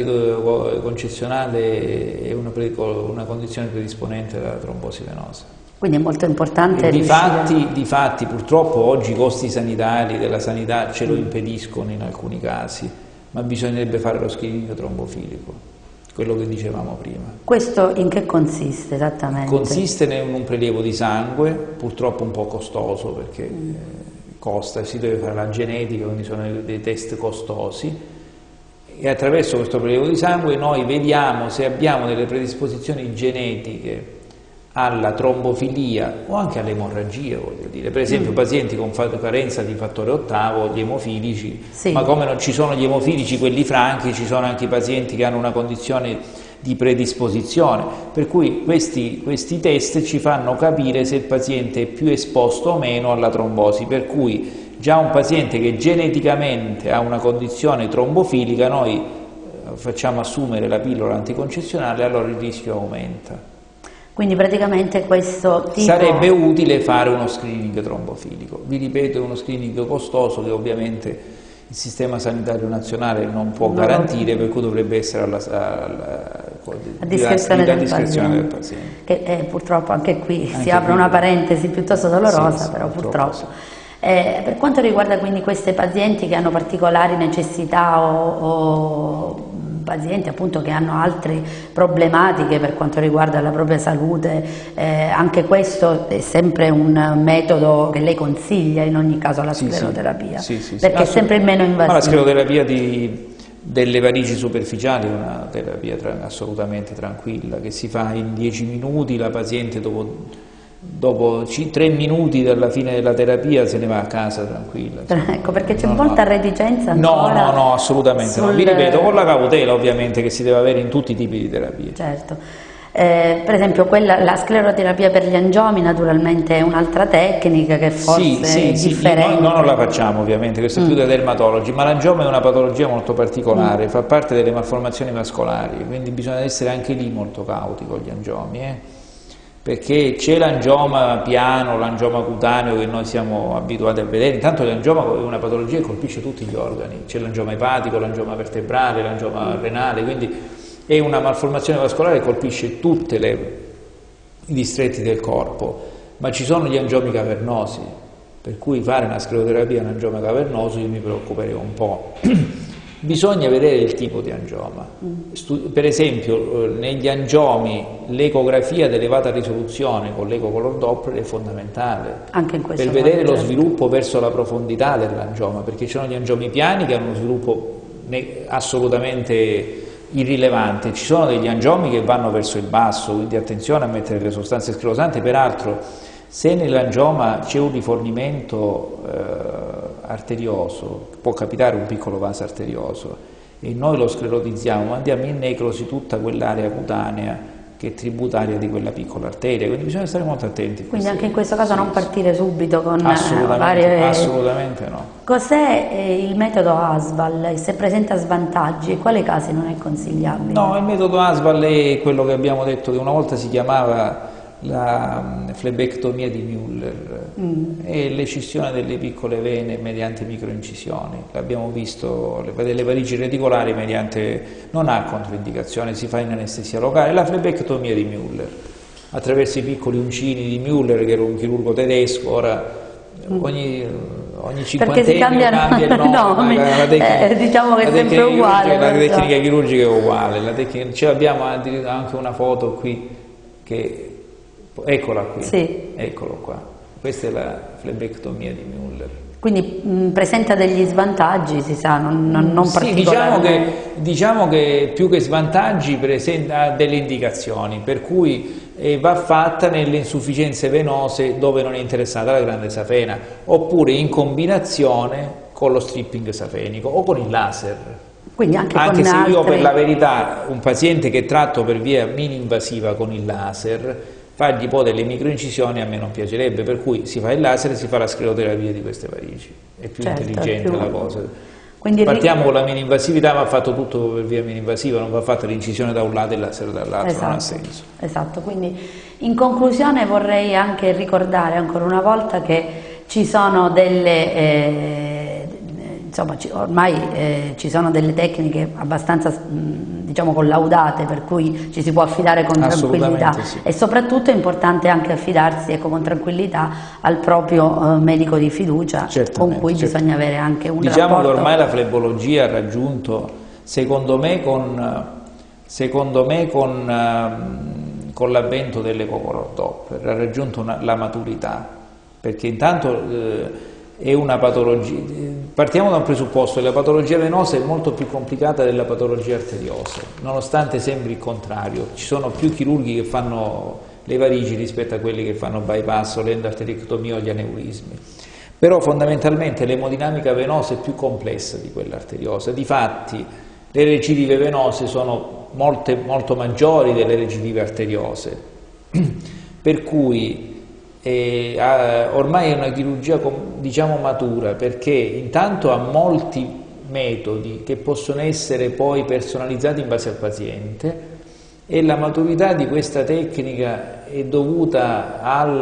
dell'anticoncezionale è una condizione predisponente alla trombosi venosa. Quindi è molto importante. Difatti purtroppo oggi i costi sanitari della sanità ce lo impediscono in alcuni casi, ma bisognerebbe fare lo screening trombofilico, quello che dicevamo prima. Questo in che consiste esattamente? Consiste in un prelievo di sangue, purtroppo un po' costoso perché costa, si deve fare la genetica, quindi sono dei test costosi, e attraverso questo prelievo di sangue noi vediamo se abbiamo delle predisposizioni genetiche alla trombofilia o anche all'emorragia, voglio dire. Per esempio pazienti con carenza di fattore ottavo, gli emofilici, ma come non ci sono gli emofilici, quelli franchi, ci sono anche i pazienti che hanno una condizione di predisposizione, per cui questi test ci fanno capire se il paziente è più esposto o meno alla trombosi, per cui già un paziente che geneticamente ha una condizione trombofilica, noi facciamo assumere la pillola anticoncezionale, allora il rischio aumenta. Quindi praticamente questo tipo... Sarebbe utile fare uno screening trombofilico. Vi ripeto, è uno screening costoso che ovviamente il sistema sanitario nazionale non può garantire, per cui dovrebbe essere a discrezione del paziente. Che purtroppo anche qui si apre una parentesi piuttosto dolorosa, sì, però purtroppo. Per quanto riguarda quindi queste pazienti che hanno particolari necessità o pazienti appunto che hanno altre problematiche per quanto riguarda la propria salute, anche questo è sempre un metodo che lei consiglia in ogni caso, la scleroterapia, perché è sempre il meno invasivo. Ma la scleroterapia delle varici superficiali è una terapia assolutamente tranquilla, che si fa in 10 minuti, la paziente dopo 3 minuti dalla fine della terapia se ne va a casa tranquilla. Ecco, perché c'è molta reticenza ancora. No, assolutamente no. Vi ripeto, con la cautela ovviamente che si deve avere in tutti i tipi di terapie. Certo. Per esempio la scleroterapia per gli angiomi naturalmente è un'altra tecnica che forse è differente. Noi non la facciamo ovviamente, questo è più dei dermatologi, ma l'angioma è una patologia molto particolare, fa parte delle malformazioni vascolari, quindi bisogna essere anche lì molto cauti con gli angiomi. Perché c'è l'angioma piano, l'angioma cutaneo che noi siamo abituati a vedere. Intanto l'angioma è una patologia che colpisce tutti gli organi, c'è l'angioma epatico, l'angioma vertebrale, l'angioma renale, quindi è una malformazione vascolare che colpisce tutti i distretti del corpo, ma ci sono gli angiomi cavernosi, per cui fare una scleroterapia in angioma cavernoso io mi preoccuperei un po'. Bisogna vedere il tipo di angioma. Per esempio negli angiomi l'ecografia ad elevata risoluzione con l'ecocolor Doppler è fondamentale anche in questo per vedere lo sviluppo verso la profondità dell'angioma, perché ci sono gli angiomi piani che hanno uno sviluppo assolutamente irrilevante, ci sono degli angiomi che vanno verso il basso, quindi attenzione a mettere le sostanze sclerosanti. Peraltro se nell'angioma c'è un rifornimento arterioso, può capitare un piccolo vaso arterioso e noi lo sclerotizziamo, mandiamo in necrosi tutta quell'area cutanea che è tributaria di quella piccola arteria, quindi bisogna stare molto attenti. Quindi anche in questo caso non partire subito con assolutamente no. Cos'è il metodo ASVAL? Se presenta svantaggi, in quali casi non è consigliabile? No, il metodo ASVAL è quello che abbiamo detto che una volta si chiamava la flebectomia di Müller, è l'escissione delle piccole vene mediante microincisioni. L'abbiamo visto, delle varici reticolari non ha controindicazione, si fa in anestesia locale. La flebectomia di Müller, attraverso i piccoli uncini di Müller, che era un chirurgo tedesco, ora ogni cinquantennio cambia il nome, diciamo che è sempre uguale. La tecnica chirurgica è uguale, abbiamo anche una foto qui che... Eccola qui, eccolo qua, questa è la flebectomia di Müller. Quindi presenta degli svantaggi, si sa, non particolari. Diciamo che più che svantaggi presenta delle indicazioni, per cui e va fatta nelle insufficienze venose dove non è interessata la grande safena, oppure in combinazione con lo stripping safenico o con il laser. Quindi anche se con io altri... per la verità un paziente che tratto per via mini-invasiva con il laser, fargli poi delle microincisioni a me non piacerebbe, per cui si fa il laser e si fa la scleroterapia di queste varici, è più intelligente la cosa. Quindi partiamo con la mini-invasività, ma fatto tutto per via mini-invasiva, non va fatta l'incisione da un lato e il laser dall'altro, non ha senso. Esatto, quindi in conclusione vorrei anche ricordare ancora una volta che ci sono delle, insomma ormai ci sono delle tecniche abbastanza diciamo collaudate, per cui ci si può affidare con tranquillità, sì. E soprattutto è importante anche affidarsi, ecco, con tranquillità al proprio medico di fiducia, con cui bisogna avere anche un rapporto. Diciamo che ormai la flebologia ha raggiunto, secondo me con l'avvento dell'ecocolor Doppler, ha raggiunto la maturità, perché intanto è una patologia. Partiamo da un presupposto: la patologia venosa è molto più complicata della patologia arteriosa, nonostante sembri il contrario. Ci sono più chirurghi che fanno le varici rispetto a quelli che fanno bypass o l'endarterectomia o gli aneurismi. Però fondamentalmente l'emodinamica venosa è più complessa di quella arteriosa. Difatti le recidive venose sono molto maggiori delle recidive arteriose, per cui ormai è una chirurgia, diciamo, matura, perché intanto ha molti metodi che possono essere poi personalizzati in base al paziente, e la maturità di questa tecnica è dovuta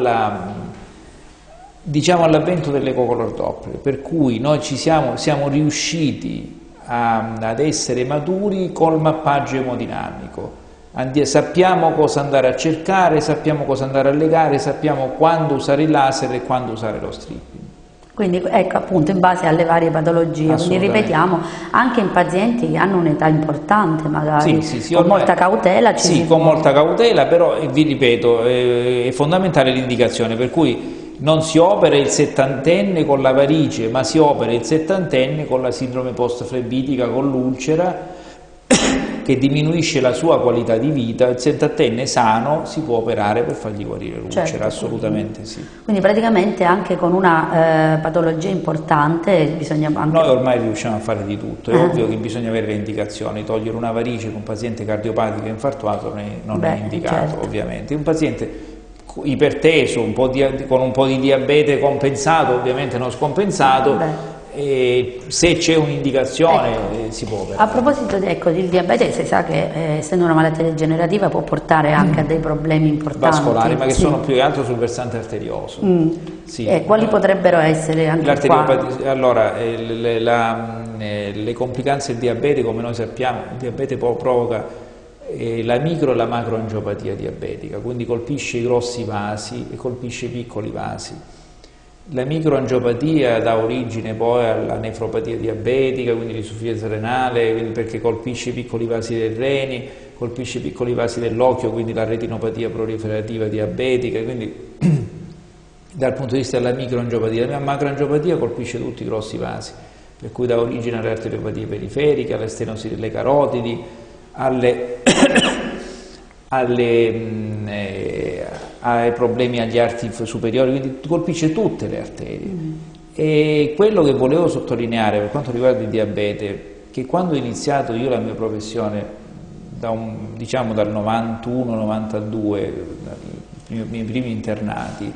all'avvento dell'ecocolor Doppler, per cui noi siamo riusciti ad essere maturi col mappaggio emodinamico. Sappiamo cosa andare a cercare, sappiamo cosa andare a legare, sappiamo quando usare il laser e quando usare lo stripping. Quindi ecco, appunto, in base alle varie patologie, quindi ripetiamo, anche in pazienti che hanno un'età importante magari, con molta cautela. Con molta cautela, però vi ripeto, è fondamentale l'indicazione, per cui non si opera il settantenne con la varice, ma si opera il settantenne con la sindrome post-flebitica, con l'ulcera, che diminuisce la sua qualità di vita. Il settantenne sano si può operare per fargli guarire l'ulcera, assolutamente sì. Quindi praticamente anche con una patologia importante bisogna anche... Noi ormai riusciamo a fare di tutto, è ovvio che bisogna avere le indicazioni. Togliere una varice con un paziente cardiopatico infartuato non è indicato, ovviamente. Un paziente iperteso, con un po' di diabete compensato, ovviamente non scompensato, e se c'è un'indicazione si può operare. A proposito del diabete, si sa che essendo una malattia degenerativa può portare anche a dei problemi importanti vascolari, ma che sono più che altro sul versante arterioso. Quali potrebbero essere anche qua? Allora, le complicanze del diabete, come noi sappiamo, il diabete provoca la micro e la macroangiopatia diabetica, quindi colpisce i grossi vasi e colpisce i piccoli vasi. La microangiopatia dà origine poi alla nefropatia diabetica, quindi l'insufficienza renale, quindi perché colpisce i piccoli vasi dei reni, colpisce i piccoli vasi dell'occhio, quindi la retinopatia proliferativa diabetica, quindi dal punto di vista della microangiopatia. La macroangiopatia colpisce tutti i grossi vasi, per cui dà origine alle arteriopatie periferiche, alle stenosi delle carotidi, ai problemi agli arti superiori, quindi colpisce tutte le arterie. E quello che volevo sottolineare per quanto riguarda il diabete, che quando ho iniziato io la mia professione, diciamo dal 91-92, i miei primi internati,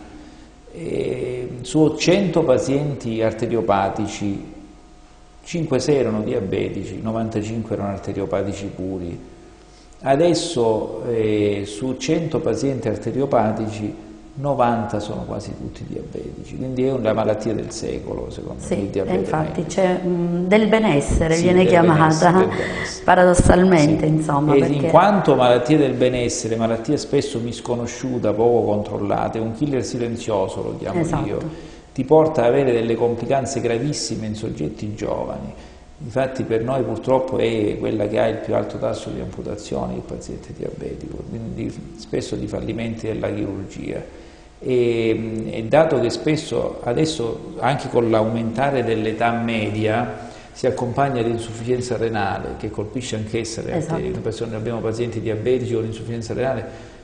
su 100 pazienti arteriopatici, 5-6 erano diabetici, 95 erano arteriopatici puri. Adesso su 100 pazienti arteriopatici 90 sono quasi tutti diabetici, quindi è una malattia del secolo, secondo me. Il diabete infatti c'è del benessere, viene chiamata paradossalmente, insomma. Perché... in quanto malattia del benessere, malattia spesso misconosciuta, poco controllata, è un killer silenzioso, lo chiamo io, ti porta ad avere delle complicanze gravissime in soggetti giovani. Infatti per noi purtroppo è quella che ha il più alto tasso di amputazioni, il paziente diabetico, quindi spesso di fallimenti della chirurgia. E dato che spesso adesso anche con l'aumentare dell'età media si accompagna l'insufficienza renale, che colpisce anch'essa le arterie. Noi abbiamo pazienti diabetici con l'insufficienza renale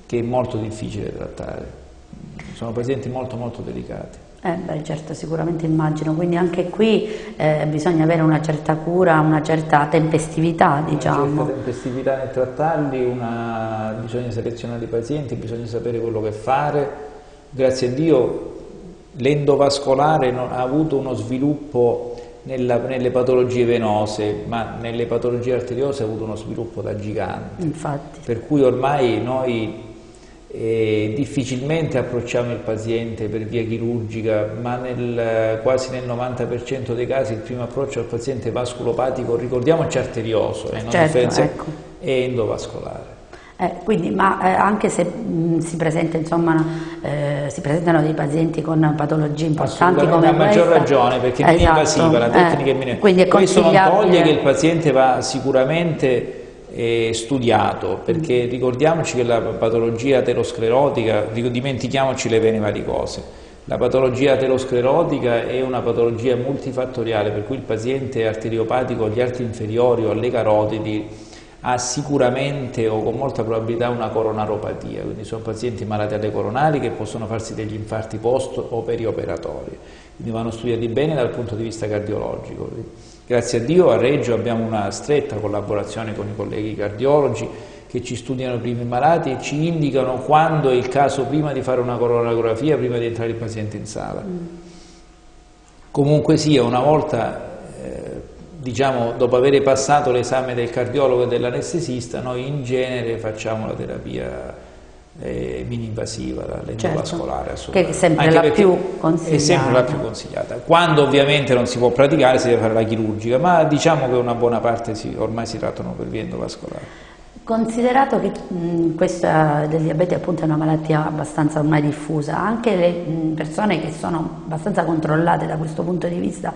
che è molto difficile trattare. Sono pazienti molto molto delicati. Beh, certo, sicuramente immagino, quindi anche qui bisogna avere una certa cura, una certa tempestività, diciamo. Una certa tempestività nel trattarli, bisogna selezionare i pazienti, bisogna sapere quello che fare. Grazie a Dio l'endovascolare ha avuto uno sviluppo nelle patologie venose, ma nelle patologie arteriose ha avuto uno sviluppo da gigante. Infatti. Per cui ormai noi difficilmente approcciamo il paziente per via chirurgica, ma quasi nel 90% dei casi il primo approccio al paziente vasculopatico, ricordiamoci arterioso, certo, ecco. è endovascolare. Quindi, ma anche se si presenta, insomma, si presentano dei pazienti con patologie importanti come questa, a maggior ragione, perché è meno invasiva, la tecnica è meno. Quindi è questo non toglie che il paziente va sicuramente studiato, perché ricordiamoci che la patologia aterosclerotica, dimentichiamoci le vene varicose, la patologia aterosclerotica è una patologia multifattoriale, per cui il paziente arteriopatico agli arti inferiori o alle carotidi ha sicuramente o con molta probabilità una coronaropatia, quindi sono pazienti malati alle coronari che possono farsi degli infarti post o perioperatori, quindi vanno studiati bene dal punto di vista cardiologico. Grazie a Dio a Reggio abbiamo una stretta collaborazione con i colleghi cardiologi che ci studiano prima i malati e ci indicano quando è il caso prima di fare una coronarografia, prima di entrare il paziente in sala. Comunque sia, una volta diciamo, dopo aver passato l'esame del cardiologo e dell'anestesista, noi in genere facciamo la terapia mini-invasiva, l'endovascolare, che è sempre la più consigliata. È sempre la più consigliata. Quando ovviamente non si può praticare si deve fare la chirurgica, ma diciamo che una buona parte ormai si trattano per via endovascolare. Considerato che questa del diabete appunto è una malattia abbastanza ormai diffusa, anche le persone che sono abbastanza controllate da questo punto di vista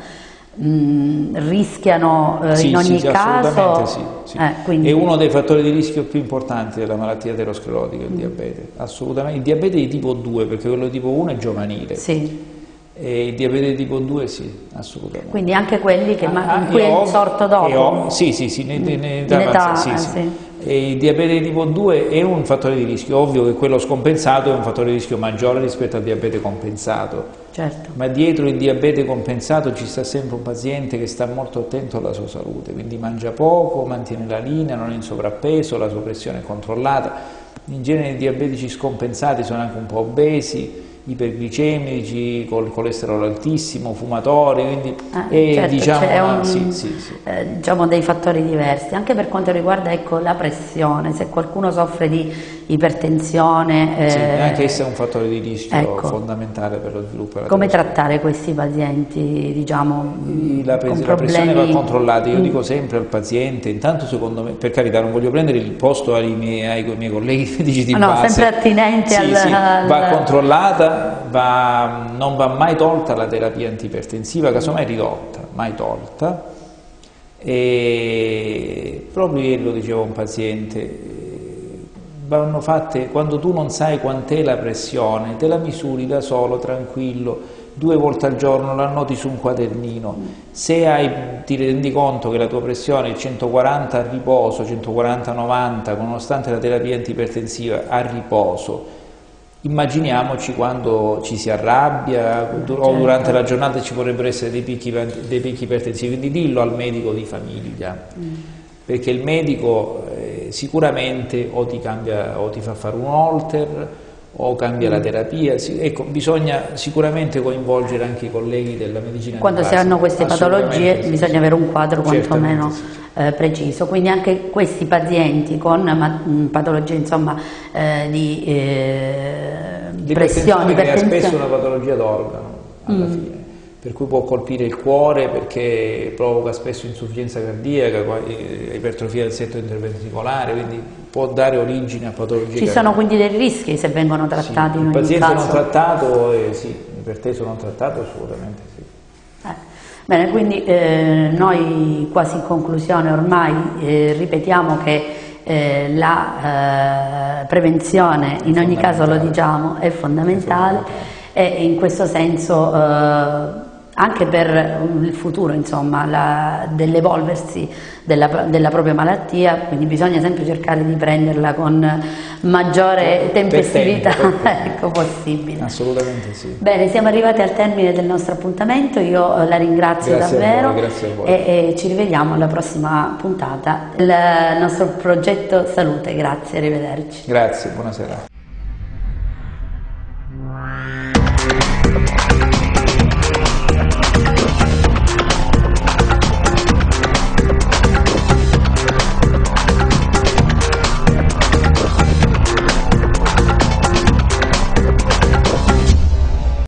rischiano in ogni caso? Assolutamente sì. Quindi... È uno dei fattori di rischio più importanti della malattia aterosclerotica, il diabete, assolutamente. Il diabete di tipo 2, perché quello di tipo 1 è giovanile. Sì. E il diabete di tipo 2 sì, assolutamente. Quindi anche quelli che in cui è sorto dopo? Sì, in età sì. E il diabete di tipo 2 è un fattore di rischio, ovvio che quello scompensato è un fattore di rischio maggiore rispetto al diabete compensato. Certo. Ma dietro il diabete compensato ci sta sempre un paziente che sta molto attento alla sua salute, quindi mangia poco, mantiene la linea, non è in sovrappeso, la sua pressione è controllata. In genere i diabetici scompensati sono anche un po' obesi, iperglicemici, col colesterolo altissimo, fumatori, quindi certo, diciamo, diciamo dei fattori diversi. Anche per quanto riguarda la pressione, se qualcuno soffre di ipertensione... anche essa è un fattore di rischio fondamentale per lo sviluppo della come trattare questi pazienti, diciamo, la pressione va controllata. Io dico sempre al paziente, intanto secondo me, per carità non voglio prendere il posto ai miei colleghi medici di base, sempre attinenti va controllata, non va mai tolta la terapia antiipertensiva, casomai ridotta, mai tolta. E proprio ieri lo dicevo a un paziente, vanno fatte, quando tu non sai quant'è la pressione, te la misuri da solo, tranquillo, 2 volte al giorno, la annoti su un quadernino. Se ti rendi conto che la tua pressione è 140 a riposo, 140-90, nonostante la terapia antiipertensiva a riposo, immaginiamoci quando ci si arrabbia o durante la giornata ci potrebbero essere dei picchi ipertensivi, quindi dillo al medico di famiglia, perché il medico sicuramente o ti cambia o ti fa fare un holter o cambia la terapia. Ecco, bisogna sicuramente coinvolgere anche i colleghi della medicina quando si hanno queste patologie, bisogna avere un quadro quantomeno preciso. Quindi anche questi pazienti con patologie, insomma, di pressione, che è spesso una patologia d'organo alla fine, per cui può colpire il cuore perché provoca spesso insufficienza cardiaca, ipertrofia del setto interventricolare, quindi può dare origine a patologie cardiache. Sono quindi dei rischi se vengono trattati in ogni caso? Il paziente non trattato, iperteso non trattato, assolutamente sì. Bene, quindi noi quasi in conclusione ormai ripetiamo che la prevenzione in ogni caso, lo diciamo, è fondamentale e in questo senso anche per il futuro, insomma, dell'evolversi della propria malattia, quindi bisogna sempre cercare di prenderla con maggiore tempestività ecco, possibile. Assolutamente sì. Bene, siamo arrivati al termine del nostro appuntamento, io la ringrazio Grazie davvero a voi, grazie a voi. E ci rivediamo alla prossima puntata del nostro progetto Salute. Grazie, arrivederci. Grazie, buonasera.